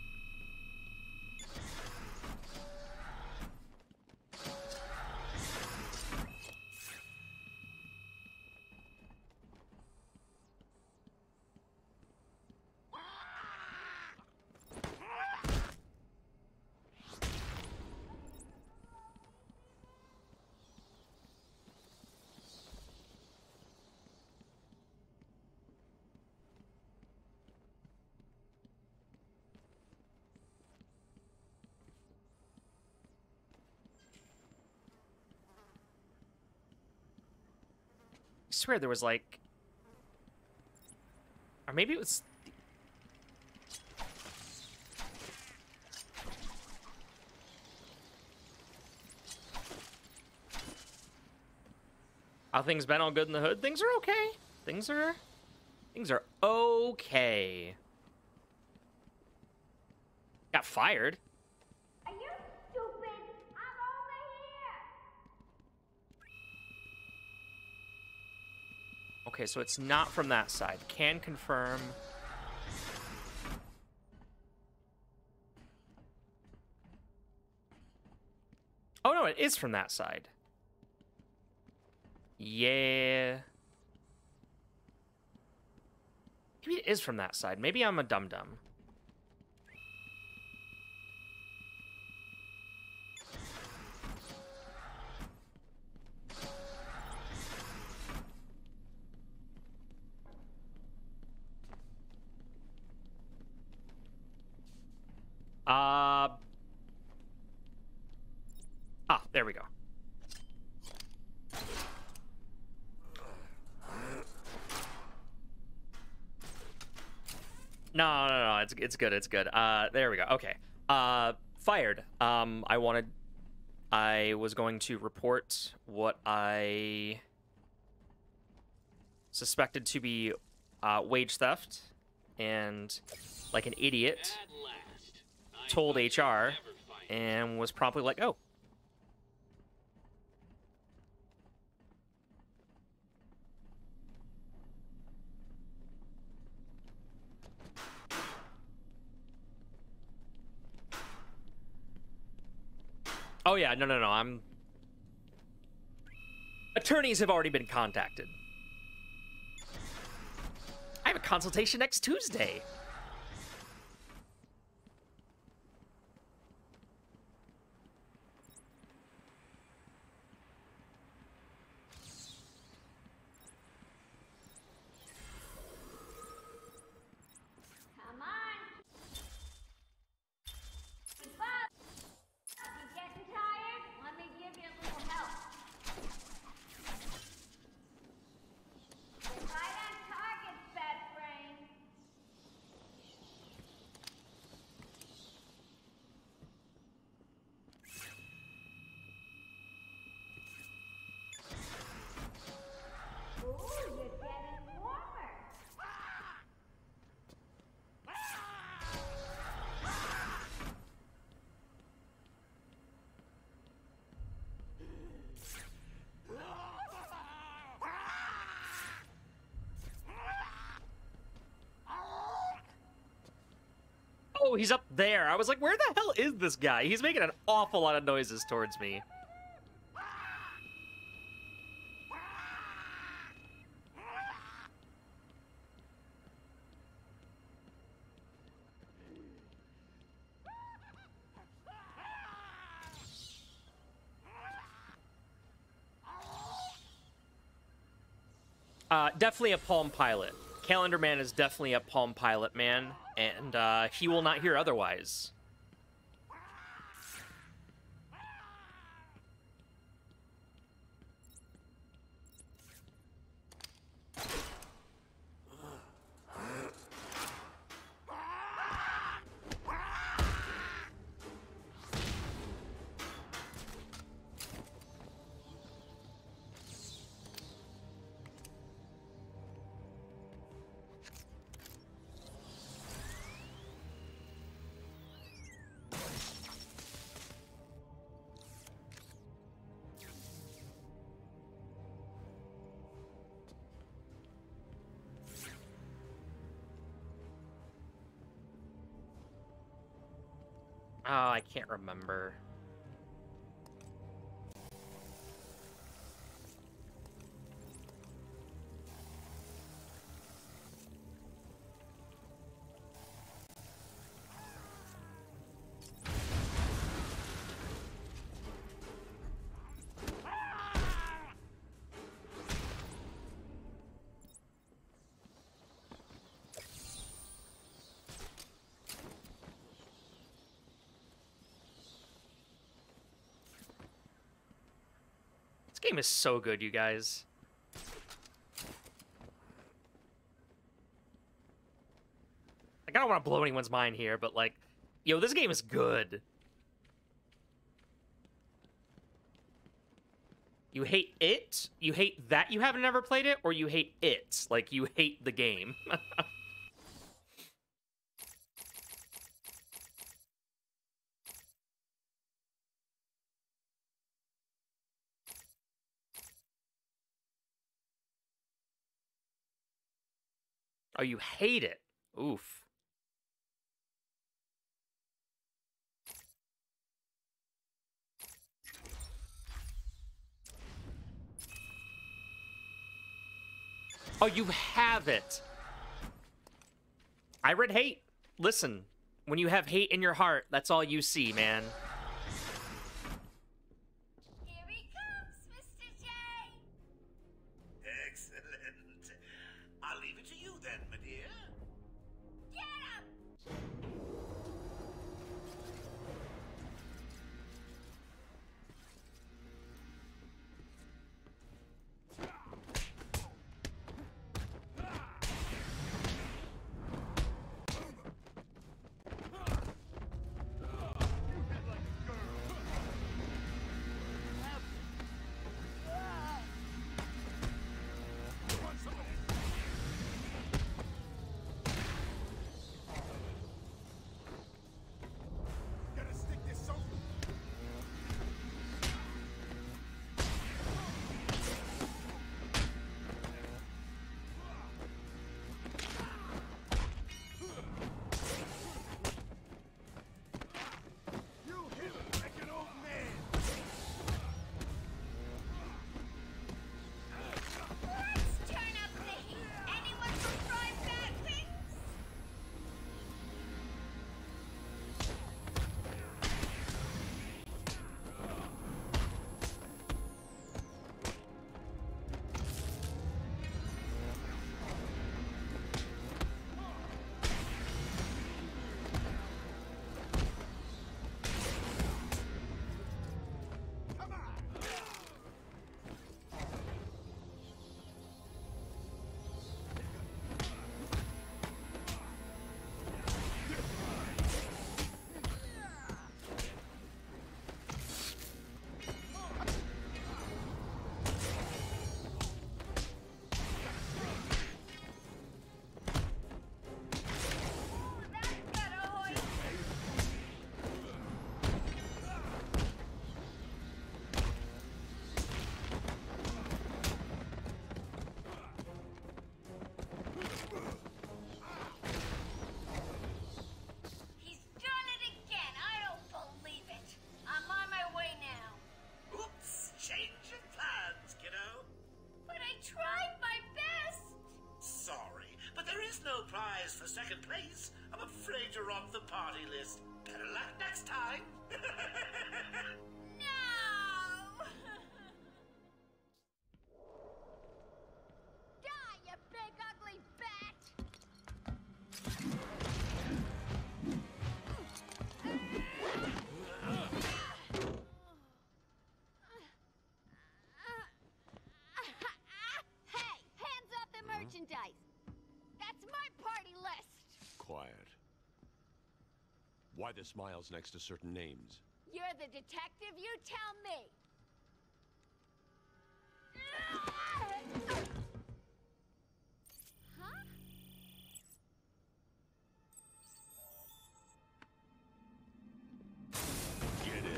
A: I swear there was like, or maybe it was. How things been all good in the hood? Things are okay. Things are okay. Got fired.
R: Are you stupid? I'm over here.
A: Okay, so it's not from that side. Can confirm. Oh no, it is from that side. Yeah. Maybe it is from that side. Maybe I'm a dum-dum. There we go. No, it's good, it's good. There we go. Okay. Fired. I was going to report what I suspected to be wage theft, and like an idiot told HR and was promptly let go. Oh yeah, no, I'm... Attorneys have already been contacted. I have a consultation next Tuesday.
R: Come on. Keep up. You getting tired? Let me give you a little help. You're right on target, fat brain.
A: Oh, he's up there. I was like, where the hell is this guy? He's making an awful lot of noises towards me. Definitely a Palm Pilot. Calendar Man is definitely a Palm Pilot man, and he will not hear otherwise. Oh, I can't remember. This game is so good, you guys. Like, I don't want to blow anyone's mind here, but like, yo, this game is good. You hate it? You hate that you haven't ever played it? Or you hate it? Like, you hate the game. Oh, you hate it. Oof. Oh, you have it. I read hate. Listen, when you have hate in your heart, that's all you see, man.
R: Here he comes, Mr. J.
E: Excellent. I'll leave it to you then, my dear.
R: Get him!
M: You hit like
E: There's no prize for second place. I'm afraid you're off the party list. Better luck next time.
R: No! Die, you big ugly bat! Hey, hands off the merchandise. That's my party list.
D: Quiet. Why the smiles next to certain names?
R: You're the detective, you tell me. Huh?
D: Get it.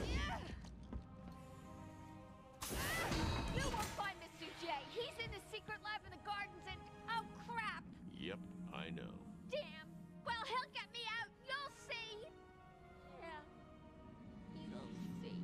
R: You won't find Mr. J. He's in the secret lab in the gardens and... oh, crap.
D: Yep, I know.
R: Damn. Well, he'll get me out. You'll see. Yeah. You'll see.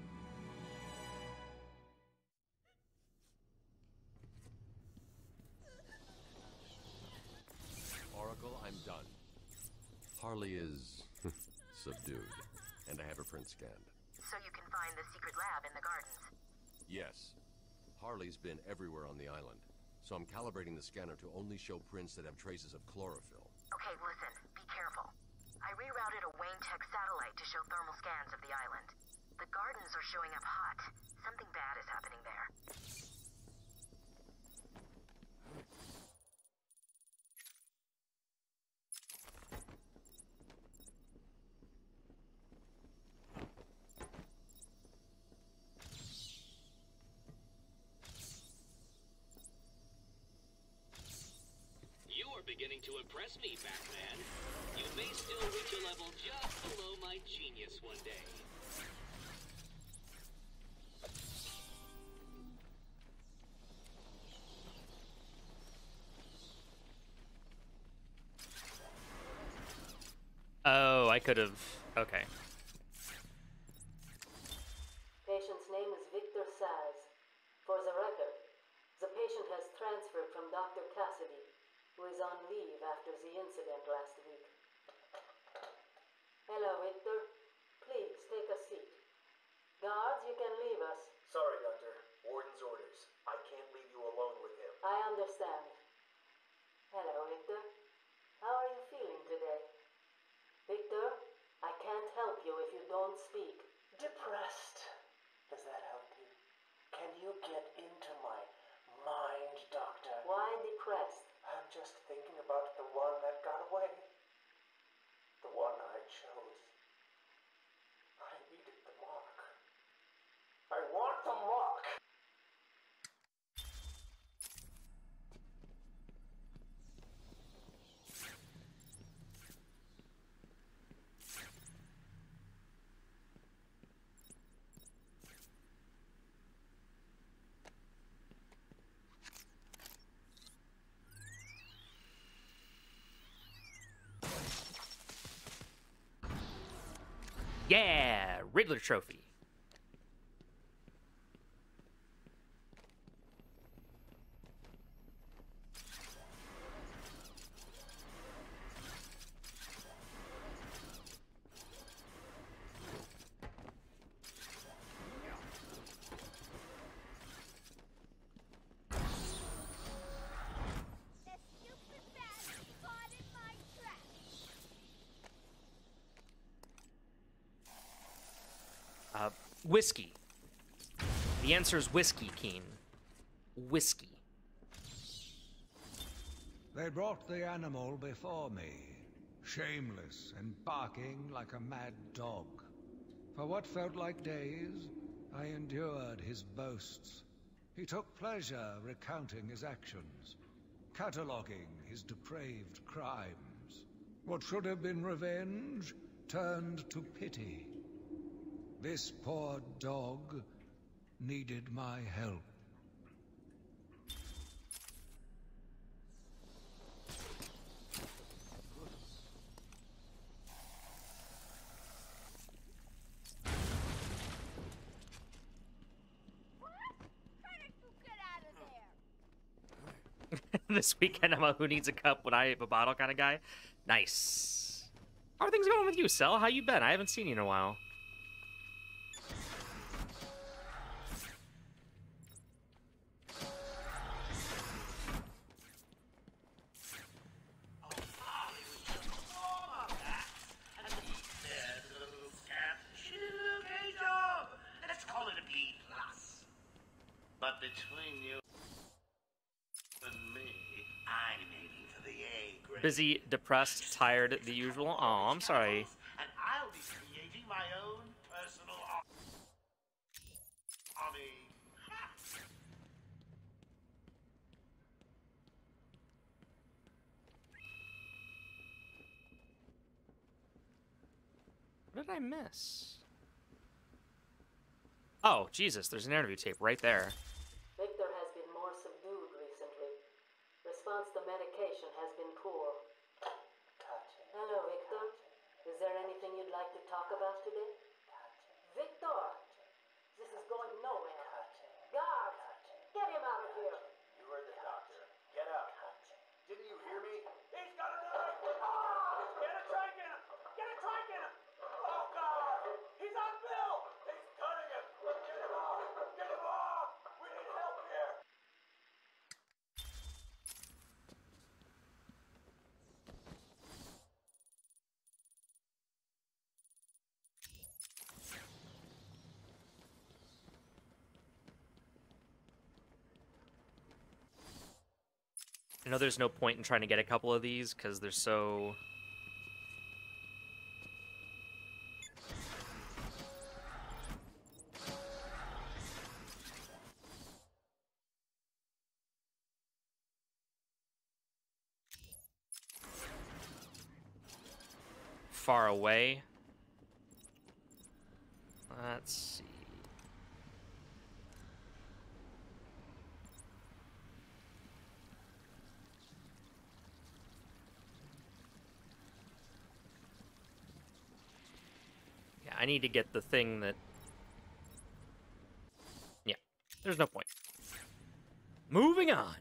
D: Oracle, I'm done. Harley is subdued, and I have her print scanned.
I: So you can find the secret lab in the gardens.
D: Yes. Harley's been everywhere on the island, so I'm calibrating the scanner to only show prints that have traces of chlorophyll.
I: Okay, listen. Be careful. I rerouted a Wayne Tech satellite to show thermal scans of the island. The gardens are showing up hot. Something bad is happening there.
H: You are beginning to impress me, Batman. You may still reach a level just below my genius one day.
A: Oh, I could have... Okay.
U: Patient's name is Victor Saz. For the record, the patient has transferred from Dr. Cassidy, who is on leave after the incident last week. Hello, Victor. Please, take a seat. Guards, you can leave us.
J: Sorry, Doctor. Warden's orders. I can't leave you alone with him.
U: I understand. Hello, Victor. How are you feeling today? Victor, I can't help you if you don't speak.
J: Depressed. Does that help you? Can you get into my mind, Doctor?
U: Why depressed?
J: I'm just thinking about the one that got away. The one I chose. I needed the mark. I want the mark!
A: Yeah! Riddler trophy.
R: The stupid bat caught in my trap.
A: Whiskey. The answer is whiskey, Keen. Whiskey.
V: They brought the animal before me, shameless and barking like a mad dog. For what felt like days, I endured his boasts. He took pleasure recounting his actions, cataloguing his depraved crimes. What should have been revenge turned to pity. This poor dog needed my help.
R: What? How did you get out of there?
A: This weekend, I'm a who needs a cup when I have a bottle kind of guy. Nice. How are things going with you, Cell? How you been? I haven't seen you in a while.
E: Let's call it a B+. But between you and me, I'm aiming for the A grade.
A: Busy, depressed, tired, the usual. Oh, I'm sorry.
E: And I'll be creating my own personal army.
A: What did I miss? Oh, Jesus, there's an interview tape right there.
U: Victor has been more subdued recently. Response to medication has been poor. Hello, Victor. Is there anything you'd like to talk about today? Victor! This is going nowhere. Guards! Get him out of here!
B: You heard the doctor. Get up. Didn't you hear me? He's got a knife! Ah! Get a trike in him! Get a trike in him! Oh, God! He's on Bill! He's cutting him! Get him off! Get him off! We need help here!
A: I know there's no point in trying to get a couple of these because they're so... far away. Let's see. Yeah, I need to get the thing that... Yeah, there's no point. Moving on.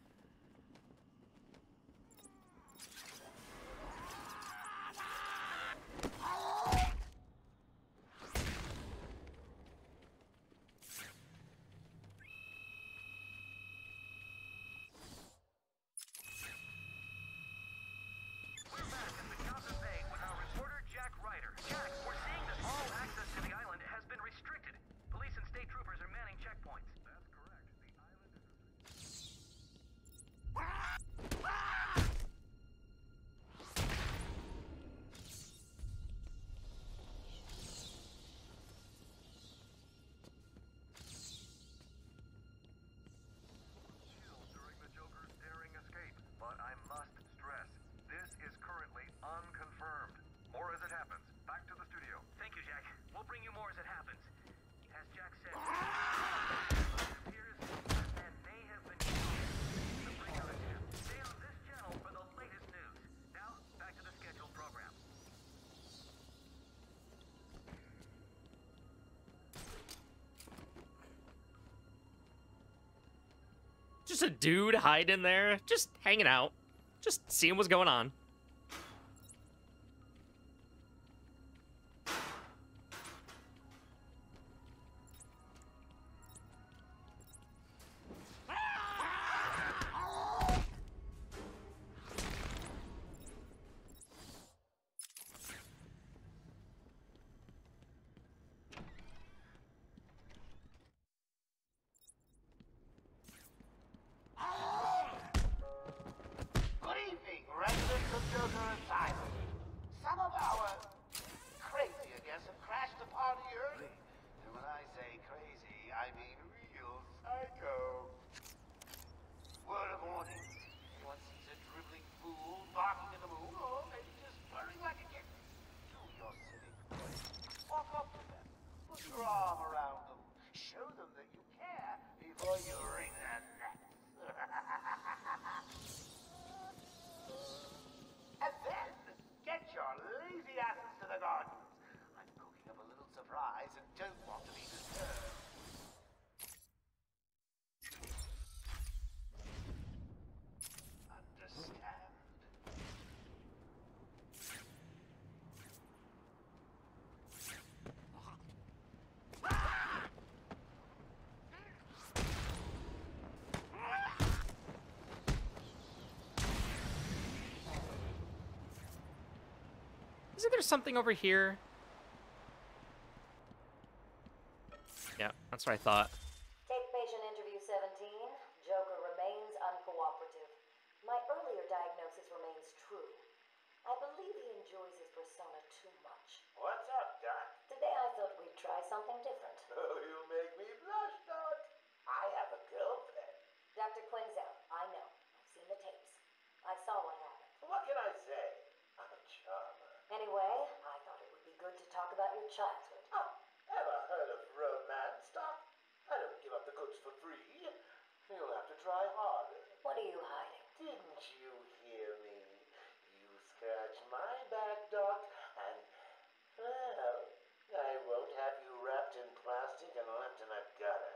A: Just a dude hiding there, just hanging out, just seeing what's going on.
B: Good evening, residents of Joker Asylum. Some of our crazy, I guess, have crashed the party early. And when I say crazy, I mean real psycho. Word of warning. Anyone sees a dribbling fool barking at the moon, or maybe just purring like a kitten, do your civic duty. Walk up to them. Put your arm around them. Show them that you care before you wring their necks. And then, get your lazy asses to the gardens. I'm cooking up a little surprise and don't want to be disturbed.
A: Isn't there something over here? Yeah, that's what I thought.
U: Take patient interview 17. Joker remains uncooperative. My earlier diagnosis remains true. I believe he enjoys his persona too much.
B: What's up, Doc?
U: Today I thought we'd try something different.
B: Oh, you make me blush, Doc. I have a girlfriend.
U: Dr. Quinn's out. I know. I've seen the tapes. I saw what happened.
B: What can I say? I'm a charmer.
U: Anyway, I thought it would be good to talk about your childhood.
B: Oh, ever heard of romance, Doc? I don't give up the goods for free. You'll have to try harder.
U: What are you hiding?
B: Didn't you hear me? You scratch my back, Doc, and, well, I won't have you wrapped in plastic and left in a gutter.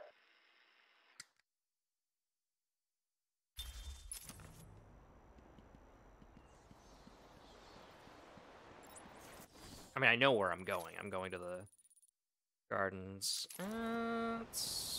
A: I mean, I know where I'm going. I'm going to the gardens. Let's...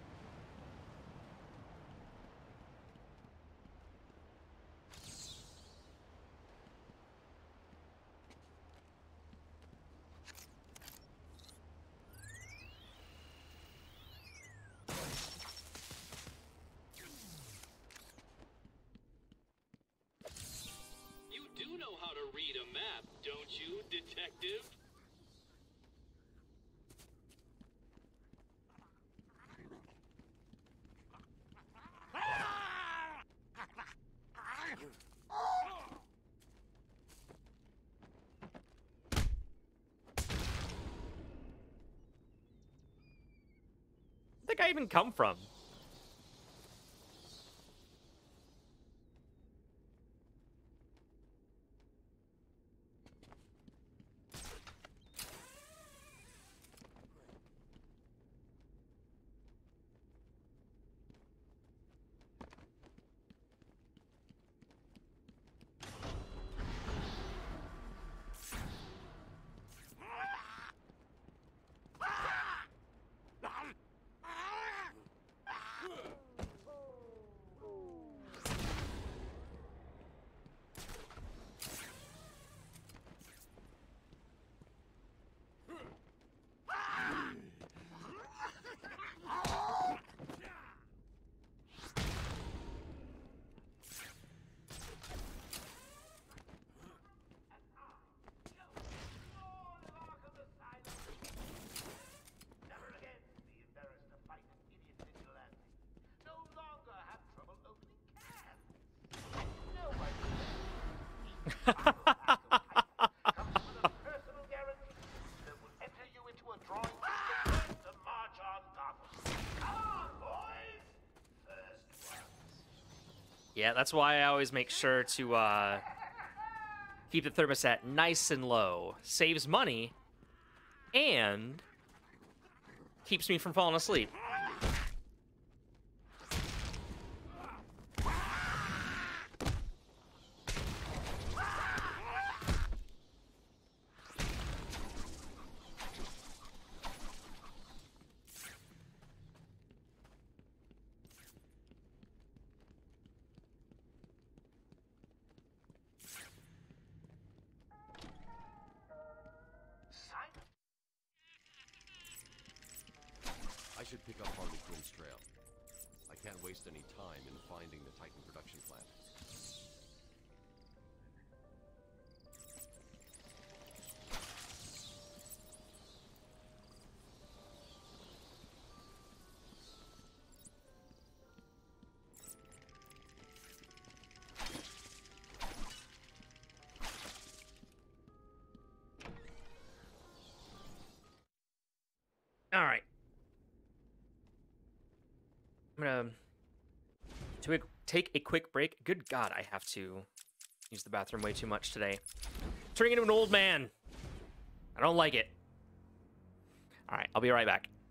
H: You do know how to read a map, don't you, detective?
A: Where'd the guy even come from?
B: Never again be embarrassed to fight an idiot vigilante. No longer have trouble opening cans. And you know what he said. Each bottle of Arkham comes with a personal guarantee that will enter you into a drawing system to march on Gotham. Come on, boys! First ones.
A: Yeah, that's why I always make sure to keep the thermostat nice and low. Saves money and keeps me from falling asleep.
D: I should pick up Harley Quinn's trail. I can't waste any time in finding the Titan production plant.
A: All right. I'm gonna take a quick break. Good God, I have to use the bathroom way too much today. Turning into an old man. I don't like it. All right, I'll be right back.